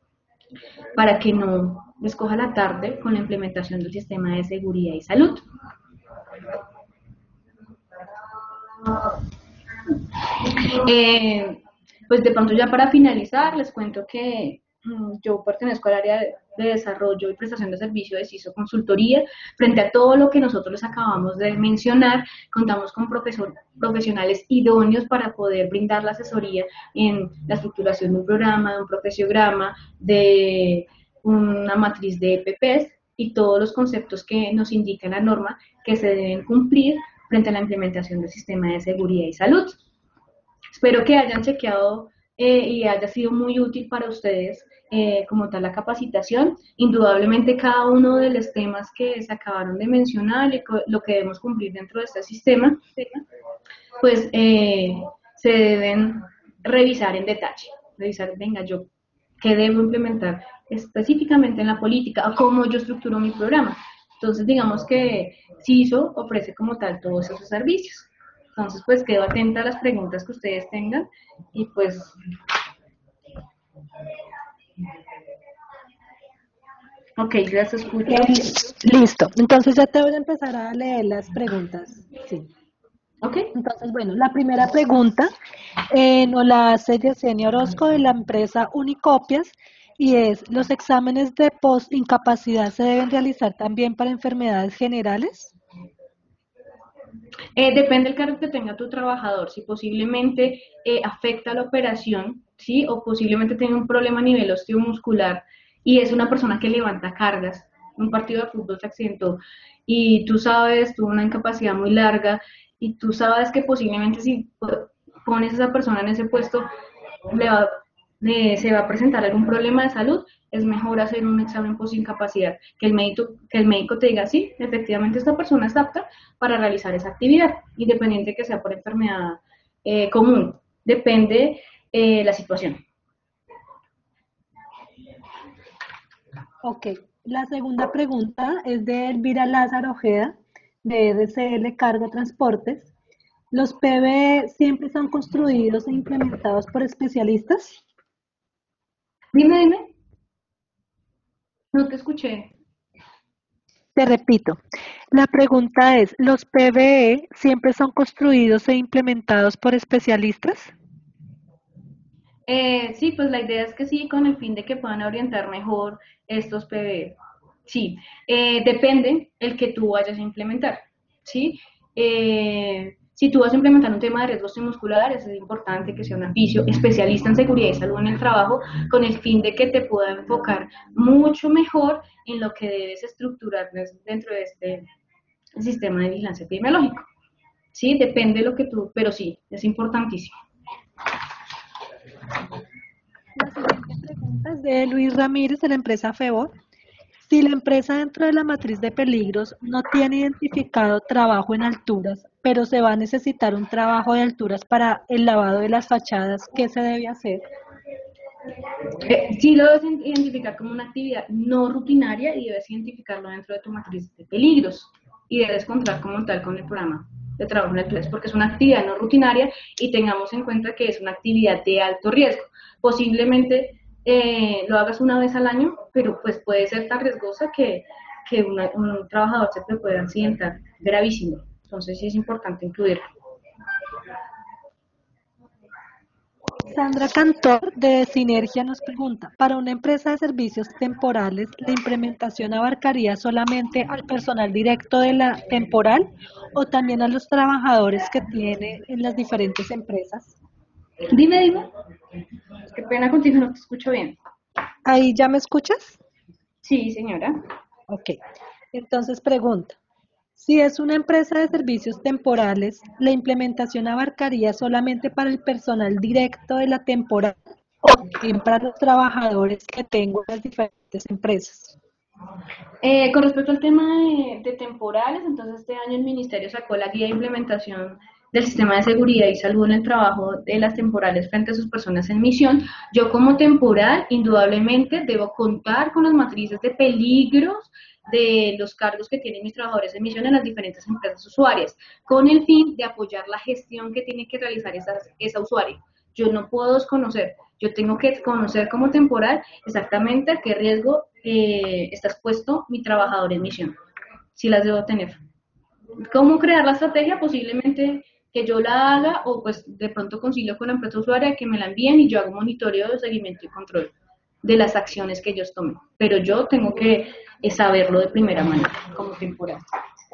[SPEAKER 2] para que no les coja la tarde con la implementación del sistema de seguridad y salud. Eh, pues de pronto ya para finalizar, les cuento que yo pertenezco al área de desarrollo y prestación de servicio de CISO Consultoría. Frente a todo lo que nosotros les acabamos de mencionar, contamos con profesor, profesionales idóneos para poder brindar la asesoría en la estructuración de un programa, de un profesiograma, de una matriz de E P Ps y todos los conceptos que nos indica la norma que se deben cumplir frente a la implementación del sistema de seguridad y salud. Espero que hayan chequeado eh, y haya sido muy útil para ustedes eh, como tal la capacitación. Indudablemente cada uno de los temas que se acabaron de mencionar y lo que debemos cumplir dentro de este sistema, pues eh, se deben revisar en detalle. Revisar, venga, yo, ¿qué debo implementar específicamente en la política? ¿O cómo yo estructuro mi programa? Entonces, digamos que CISO ofrece como tal todos esos servicios. Entonces, pues quedo atenta a las preguntas que ustedes tengan y pues... Ok, las escucho.
[SPEAKER 1] Eh, listo, entonces ya te voy a empezar a leer las preguntas. Sí.
[SPEAKER 2] Ok.
[SPEAKER 1] Entonces, bueno, la primera pregunta eh, nos la hace Yesenia Orozco de la empresa Unicopias y es, ¿los exámenes de post-incapacidad se deben realizar también para enfermedades generales?
[SPEAKER 2] Eh, depende del cargo que tenga tu trabajador, si posiblemente eh, afecta la operación, ¿sí? O posiblemente tenga un problema a nivel osteomuscular y es una persona que levanta cargas. Un partido de fútbol se accidentó y tú sabes, tuvo una incapacidad muy larga y tú sabes que posiblemente si pones a esa persona en ese puesto le va, le, se va a presentar algún problema de salud, es mejor hacer un examen post incapacidad, que el médico, que el médico te diga, sí, efectivamente esta persona está apta para realizar esa actividad, independiente que sea por enfermedad eh, común, depende eh, la situación.
[SPEAKER 1] Ok, la segunda pregunta es de Elvira Lázaro Ojeda, de R C L Cargo Transportes. ¿Los P B E siempre son construidos e implementados por especialistas?
[SPEAKER 2] Dime, dime. No te escuché.
[SPEAKER 1] Te repito, la pregunta es, ¿los P B E siempre son construidos e implementados por especialistas?
[SPEAKER 2] Eh, sí, pues la idea es que sí, con el fin de que puedan orientar mejor estos P B E. Sí, eh, depende el que tú vayas a implementar, ¿sí? Eh, si tú vas a implementar un tema de riesgos musculares, es importante que sea un oficio especialista en seguridad y salud en el trabajo, con el fin de que te pueda enfocar mucho mejor en lo que debes estructurar dentro de este sistema de vigilancia epidemiológico. Sí, depende de lo que tú, pero sí, es importantísimo.
[SPEAKER 1] La siguiente pregunta es de Luis Ramírez, de la empresa FEBOR. Si la empresa dentro de la matriz de peligros no tiene identificado trabajo en alturas, pero se va a necesitar un trabajo de alturas para el lavado de las fachadas, ¿qué se debe hacer?
[SPEAKER 2] Eh, sí lo debes identificar como una actividad no rutinaria y debes identificarlo dentro de tu matriz de peligros y debes contar como tal con el programa de trabajo en alturas porque es una actividad no rutinaria y tengamos en cuenta que es una actividad de alto riesgo. Posiblemente eh, lo hagas una vez al año, pero pues puede ser tan riesgosa que, que una, un trabajador se te pueda accidentar gravísimo. Entonces sí es importante incluirlo.
[SPEAKER 1] Sandra Cantor de Sinergia nos pregunta, ¿para una empresa de servicios temporales la implementación abarcaría solamente al personal directo de la temporal o también a los trabajadores que tiene en las diferentes empresas?
[SPEAKER 2] Dime, dime. Qué pena contigo, no te escucho bien.
[SPEAKER 1] ¿Ahí ya me escuchas?
[SPEAKER 2] Sí, señora.
[SPEAKER 1] Ok, entonces pregunta, si es una empresa de servicios temporales, ¿la implementación abarcaría solamente para el personal directo de la temporada o también para los trabajadores que tengo en las diferentes empresas?
[SPEAKER 2] Eh, con respecto al tema de, de temporales, entonces este año el Ministerio sacó la guía de implementación del sistema de seguridad y salud en el trabajo de las temporales frente a sus personas en misión. Yo como temporal, indudablemente, debo contar con las matrices de peligros de los cargos que tienen mis trabajadores en misión en las diferentes empresas usuarias, con el fin de apoyar la gestión que tiene que realizar esa, esa usuaria. Yo no puedo desconocer, yo tengo que conocer como temporal exactamente a qué riesgo eh, está expuesto mi trabajador en misión, si las debo tener. ¿Cómo crear la estrategia? Posiblemente que yo la haga o pues de pronto concilio con la empresa usuaria que me la envíen y yo hago monitoreo de seguimiento y control. de las acciones que ellos tomen. Pero yo tengo que eh, saberlo de primera mano, como temporal.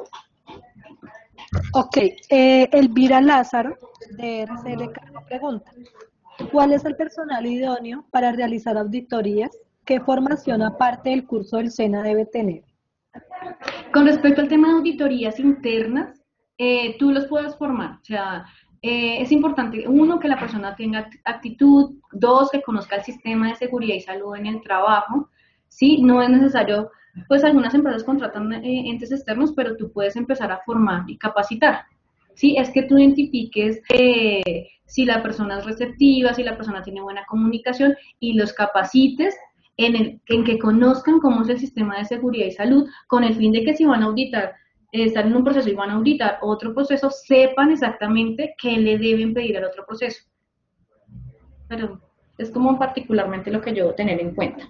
[SPEAKER 1] Ok, eh, Elvira Lázaro, de R C L Cargo, pregunta, ¿cuál es el personal idóneo para realizar auditorías? ¿Qué formación aparte del curso del SENA debe tener?
[SPEAKER 2] Con respecto al tema de auditorías internas, eh, tú los puedes formar, o sea, eh, es importante, uno, que la persona tenga actitud, dos, que conozca el sistema de seguridad y salud en el trabajo, ¿sí? No es necesario, pues algunas empresas contratan eh, entes externos, pero tú puedes empezar a formar y capacitar, ¿sí? Es que tú identifiques eh, si la persona es receptiva, si la persona tiene buena comunicación y los capacites en, el, en que conozcan cómo es el sistema de seguridad y salud, con el fin de que si van a auditar, eh, están en un proceso y van a auditar otro proceso, sepan exactamente qué le deben pedir al otro proceso. Pero es como particularmente lo que yo debo tener en cuenta.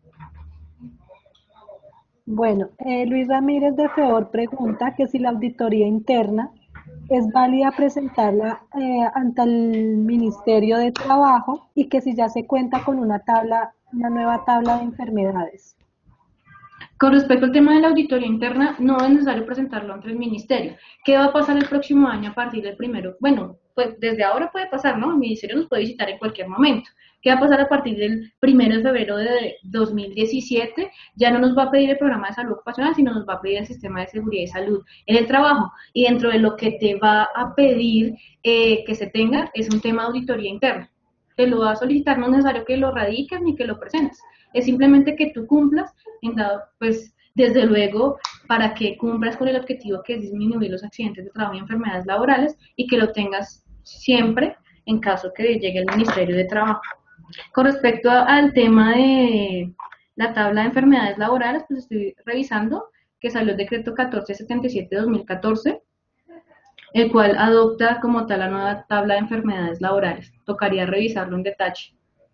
[SPEAKER 1] Bueno, eh, Luis Ramírez de FEOR pregunta que si la auditoría interna es válida presentarla eh, ante el Ministerio de Trabajo y que si ya se cuenta con una tabla, una nueva tabla de enfermedades.
[SPEAKER 2] Con respecto al tema de la auditoría interna, no es necesario presentarlo ante el ministerio. ¿Qué va a pasar el próximo año a partir del primero? Bueno, pues desde ahora puede pasar, ¿no? El ministerio nos puede visitar en cualquier momento. ¿Qué va a pasar a partir del primero de febrero de dos mil diecisiete? Ya no nos va a pedir el programa de salud ocupacional, sino nos va a pedir el sistema de seguridad y salud en el trabajo. Y dentro de lo que te va a pedir eh, que se tenga es un tema de auditoría interna. Te lo va a solicitar, no es necesario que lo radiques ni que lo presentes. Es simplemente que tú cumplas, en dado, pues desde luego, para que cumplas con el objetivo que es disminuir los accidentes de trabajo y enfermedades laborales y que lo tengas siempre en caso que llegue el Ministerio de Trabajo. Con respecto a, al tema de la tabla de enfermedades laborales, pues estoy revisando que salió el decreto catorce setenta y siete de dos mil catorce, el cual adopta como tal la nueva tabla de enfermedades laborales. Tocaría revisarlo en detalle.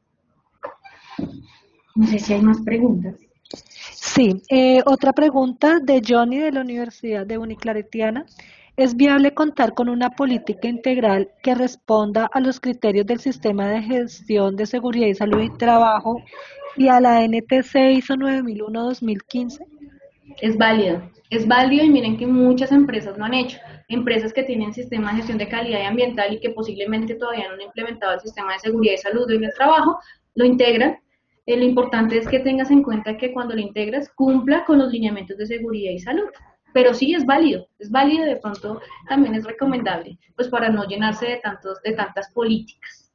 [SPEAKER 2] No sé si hay más preguntas.
[SPEAKER 1] Sí, eh, otra pregunta de Johnny de la Universidad de Uniclaretiana. ¿Es viable contar con una política integral que responda a los criterios del Sistema de Gestión de Seguridad y Salud y Trabajo y a la N T C ISO nueve mil uno dos mil quince?
[SPEAKER 2] Es válido, es válido y miren que muchas empresas lo han hecho. Empresas que tienen sistema de gestión de calidad y ambiental y que posiblemente todavía no han implementado el sistema de seguridad y salud en el trabajo, lo integran. Eh, lo importante es que tengas en cuenta que cuando lo integras cumpla con los lineamientos de seguridad y salud. Pero sí es válido, es válido, de pronto también es recomendable, pues para no llenarse de tantos, de tantas políticas.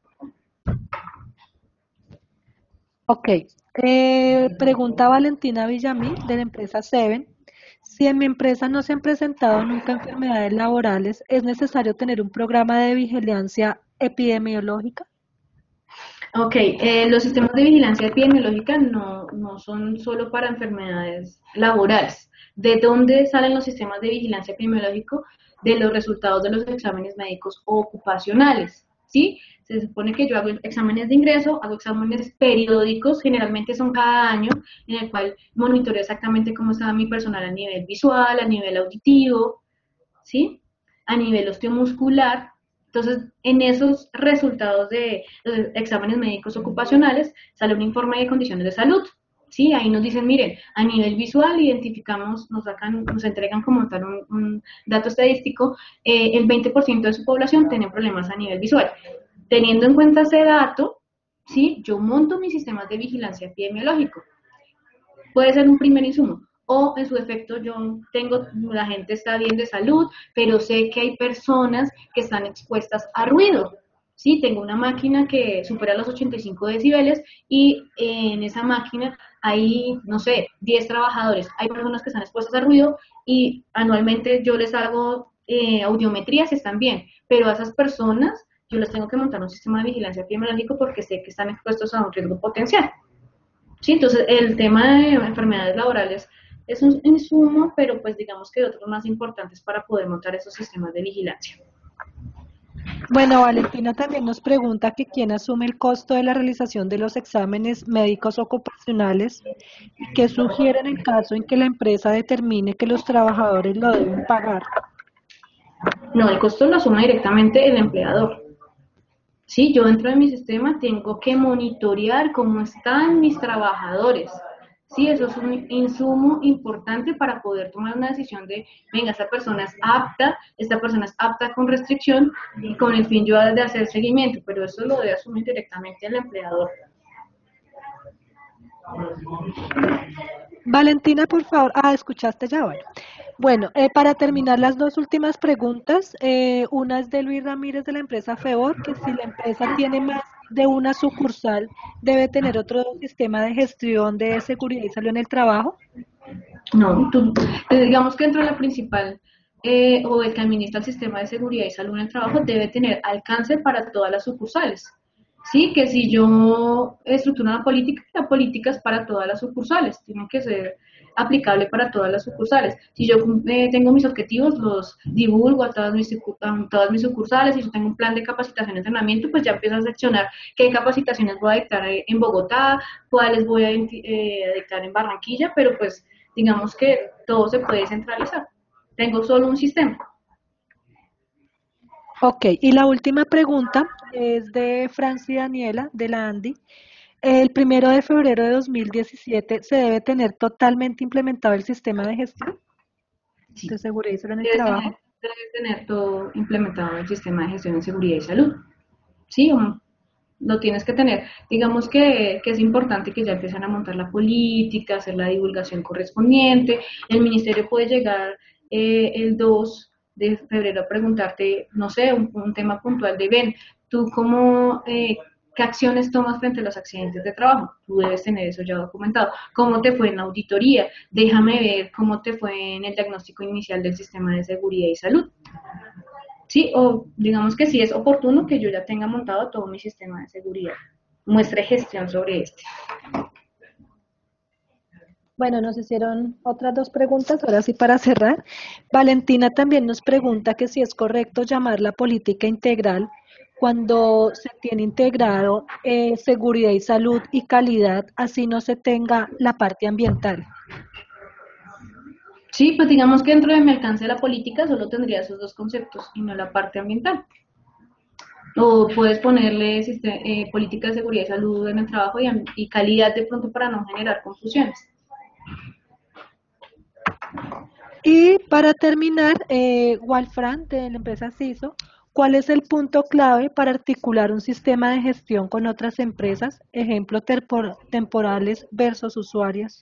[SPEAKER 1] Ok, eh, pregunta Valentina Villamil de la empresa Seven. Si en mi empresa no se han presentado nunca enfermedades laborales, ¿es necesario tener un programa de vigilancia epidemiológica?
[SPEAKER 2] Ok, eh, los sistemas de vigilancia epidemiológica no, no son solo para enfermedades laborales. ¿De dónde salen los sistemas de vigilancia epidemiológico? De los resultados de los exámenes médicos ocupacionales, ¿sí? Se supone que yo hago exámenes de ingreso, hago exámenes periódicos, generalmente son cada año, en el cual monitoreo exactamente cómo está mi personal a nivel visual, a nivel auditivo, ¿sí? A nivel osteomuscular. Entonces, en esos resultados de los exámenes médicos ocupacionales sale un informe de condiciones de salud, ¿sí? Ahí nos dicen, miren, a nivel visual identificamos, nos sacan, nos entregan como tal un, un dato estadístico, eh, el veinte por ciento de su población tiene problemas a nivel visual. Teniendo en cuenta ese dato, ¿sí? Yo monto mis sistemas de vigilancia epidemiológico. Puede ser un primer insumo. O en su efecto yo tengo, la gente está bien de salud, pero sé que hay personas que están expuestas a ruido. Sí, tengo una máquina que supera los ochenta y cinco decibeles y en esa máquina hay, no sé, diez trabajadores. Hay personas que están expuestas a ruido y anualmente yo les hago eh, audiometría si están bien, pero a esas personas yo les tengo que montar un sistema de vigilancia epidemiológico porque sé que están expuestos a un riesgo potencial. Sí, entonces el tema de enfermedades laborales es un insumo, pero pues digamos que otros más importantes para poder montar esos sistemas de vigilancia.
[SPEAKER 1] Bueno, Valentina también nos pregunta que quién asume el costo de la realización de los exámenes médicos ocupacionales y qué sugiere en el caso en que la empresa determine que los trabajadores lo deben pagar.
[SPEAKER 2] No, el costo lo asume directamente el empleador. Sí, yo dentro de mi sistema tengo que monitorear cómo están mis trabajadores. Sí, eso es un insumo importante para poder tomar una decisión de, venga, esta persona es apta, esta persona es apta con restricción y con el fin yo de hacer seguimiento, pero eso lo debe asumir directamente el empleador.
[SPEAKER 1] Valentina, por favor. Ah, escuchaste ya, bueno. Bueno, eh, para terminar las dos últimas preguntas, eh, una es de Luis Ramírez de la empresa Febor, que si la empresa tiene más de una sucursal, debe tener otro sistema de gestión de seguridad y salud en el trabajo.
[SPEAKER 2] No, tú, eh, digamos que dentro de la principal eh, o el que administra el sistema de seguridad y salud en el trabajo debe tener alcance para todas las sucursales. Sí, que si yo estructuro una política, la política es para todas las sucursales, tiene que ser aplicable para todas las sucursales. Si yo eh, tengo mis objetivos, los divulgo a todas, mis, a todas mis sucursales, si yo tengo un plan de capacitación y entrenamiento, pues ya empiezo a seccionar qué capacitaciones voy a dictar en Bogotá, cuáles voy a eh, dictar en Barranquilla, pero pues digamos que todo se puede centralizar. Tengo solo un sistema.
[SPEAKER 1] Ok, y la última pregunta es de Francia y Daniela, de la Andy. El primero de febrero de dos mil diecisiete se debe tener totalmente implementado el sistema de gestión
[SPEAKER 2] Sí,
[SPEAKER 1] de seguridad y salud en el
[SPEAKER 2] debes tener,
[SPEAKER 1] trabajo.
[SPEAKER 2] debes tener todo implementado en el sistema de gestión de seguridad y salud. Sí, um, lo tienes que tener. Digamos que, que es importante que ya empiecen a montar la política, hacer la divulgación correspondiente. El ministerio puede llegar eh, el dos de febrero a preguntarte, no sé, un, un tema puntual de, ven, tú cómo, eh, qué acciones tomas frente a los accidentes de trabajo. Tú debes tener eso ya documentado. ¿Cómo te fue en la auditoría? Déjame ver cómo te fue en el diagnóstico inicial del sistema de seguridad y salud. Sí, o digamos que sí es oportuno que yo ya tenga montado todo mi sistema de seguridad. Muestre gestión sobre este.
[SPEAKER 1] Bueno, nos hicieron otras dos preguntas, ahora sí para cerrar. Valentina también nos pregunta que si es correcto llamar la política integral cuando se tiene integrado eh, seguridad y salud y calidad, así no se tenga la parte ambiental.
[SPEAKER 2] Sí, pues digamos que dentro de mi alcance de la política solo tendría esos dos conceptos y no la parte ambiental. O puedes ponerle sistema, eh, política de seguridad y salud en el trabajo y, y calidad de pronto para no generar confusiones.
[SPEAKER 1] Y para terminar, eh, Walfran, de la empresa CISO, ¿cuál es el punto clave para articular un sistema de gestión con otras empresas? Ejemplo, temporales versus usuarios.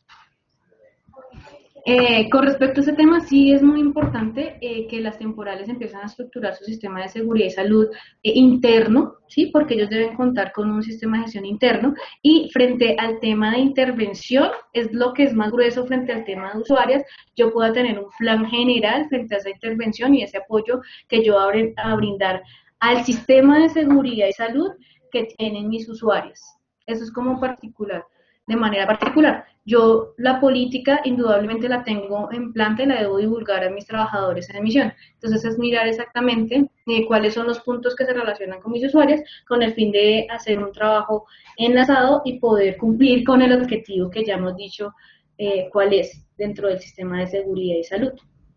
[SPEAKER 2] Eh, con respecto a ese tema, sí es muy importante eh, que las temporales empiezan a estructurar su sistema de seguridad y salud eh, interno, ¿sí? Porque ellos deben contar con un sistema de gestión interno. Y frente al tema de intervención, es lo que es más grueso frente al tema de usuarias, yo pueda tener un plan general frente a esa intervención y ese apoyo que yo voy a brindar al sistema de seguridad y salud que tienen mis usuarias. Eso es como particular, de manera particular. Yo la política indudablemente la tengo en planta y la debo divulgar a mis trabajadores en emisión. Entonces es mirar exactamente eh, cuáles son los puntos que se relacionan con mis usuarios con el fin de hacer un trabajo enlazado y poder cumplir con el objetivo que ya hemos dicho eh, cuál es dentro del sistema de seguridad y salud.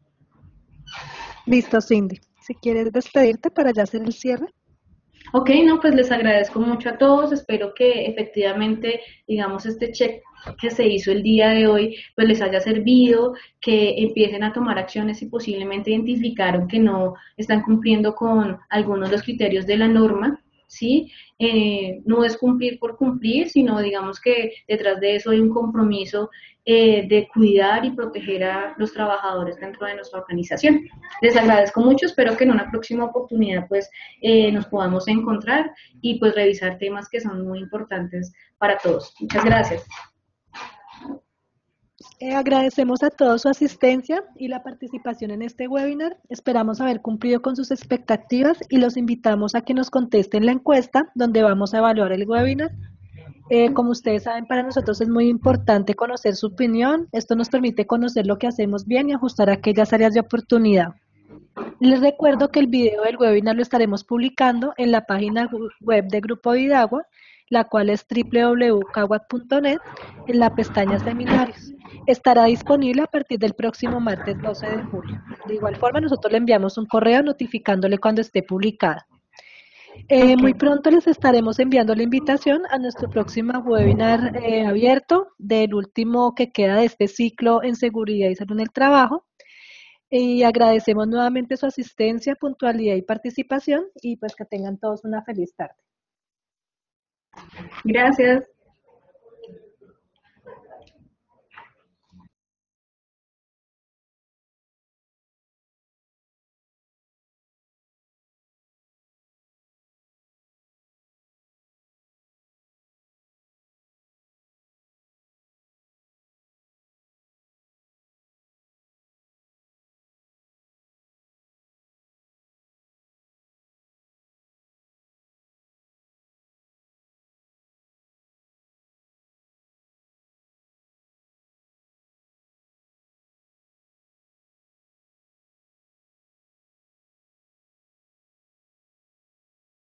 [SPEAKER 1] Listo, Cindy. Si quieres despedirte para ya hacer el cierre.
[SPEAKER 2] Ok, no, pues les agradezco mucho a todos, espero que efectivamente, digamos, este check que se hizo el día de hoy, pues les haya servido, que empiecen a tomar acciones y posiblemente identificaron que no están cumpliendo con algunos de los criterios de la norma, ¿sí? Eh, no es cumplir por cumplir, sino digamos que detrás de eso hay un compromiso eh, de cuidar y proteger a los trabajadores dentro de nuestra organización. Les agradezco mucho, espero que en una próxima oportunidad pues eh, nos podamos encontrar y pues revisar temas que son muy importantes para todos. Muchas gracias.
[SPEAKER 1] Eh, agradecemos a todos su asistencia y la participación en este webinar. Esperamos haber cumplido con sus expectativas y los invitamos a que nos contesten la encuesta donde vamos a evaluar el webinar. Eh, como ustedes saben, para nosotros es muy importante conocer su opinión. Esto nos permite conocer lo que hacemos bien y ajustar aquellas áreas de oportunidad. Les recuerdo que el video del webinar lo estaremos publicando en la página web de Grupo Vidagua, la cual es doble u doble u doble u punto caguac punto net, en la pestaña Seminarios. Estará disponible a partir del próximo martes doce de julio. De igual forma, nosotros le enviamos un correo notificándole cuando esté publicada. Eh,
[SPEAKER 2] Ok.
[SPEAKER 1] muy pronto les estaremos enviando la invitación a nuestro próximo webinar eh, abierto del último que queda de este ciclo en seguridad y salud en el trabajo. Y agradecemos nuevamente su asistencia, puntualidad y participación y pues que tengan todos una feliz tarde.
[SPEAKER 2] Gracias.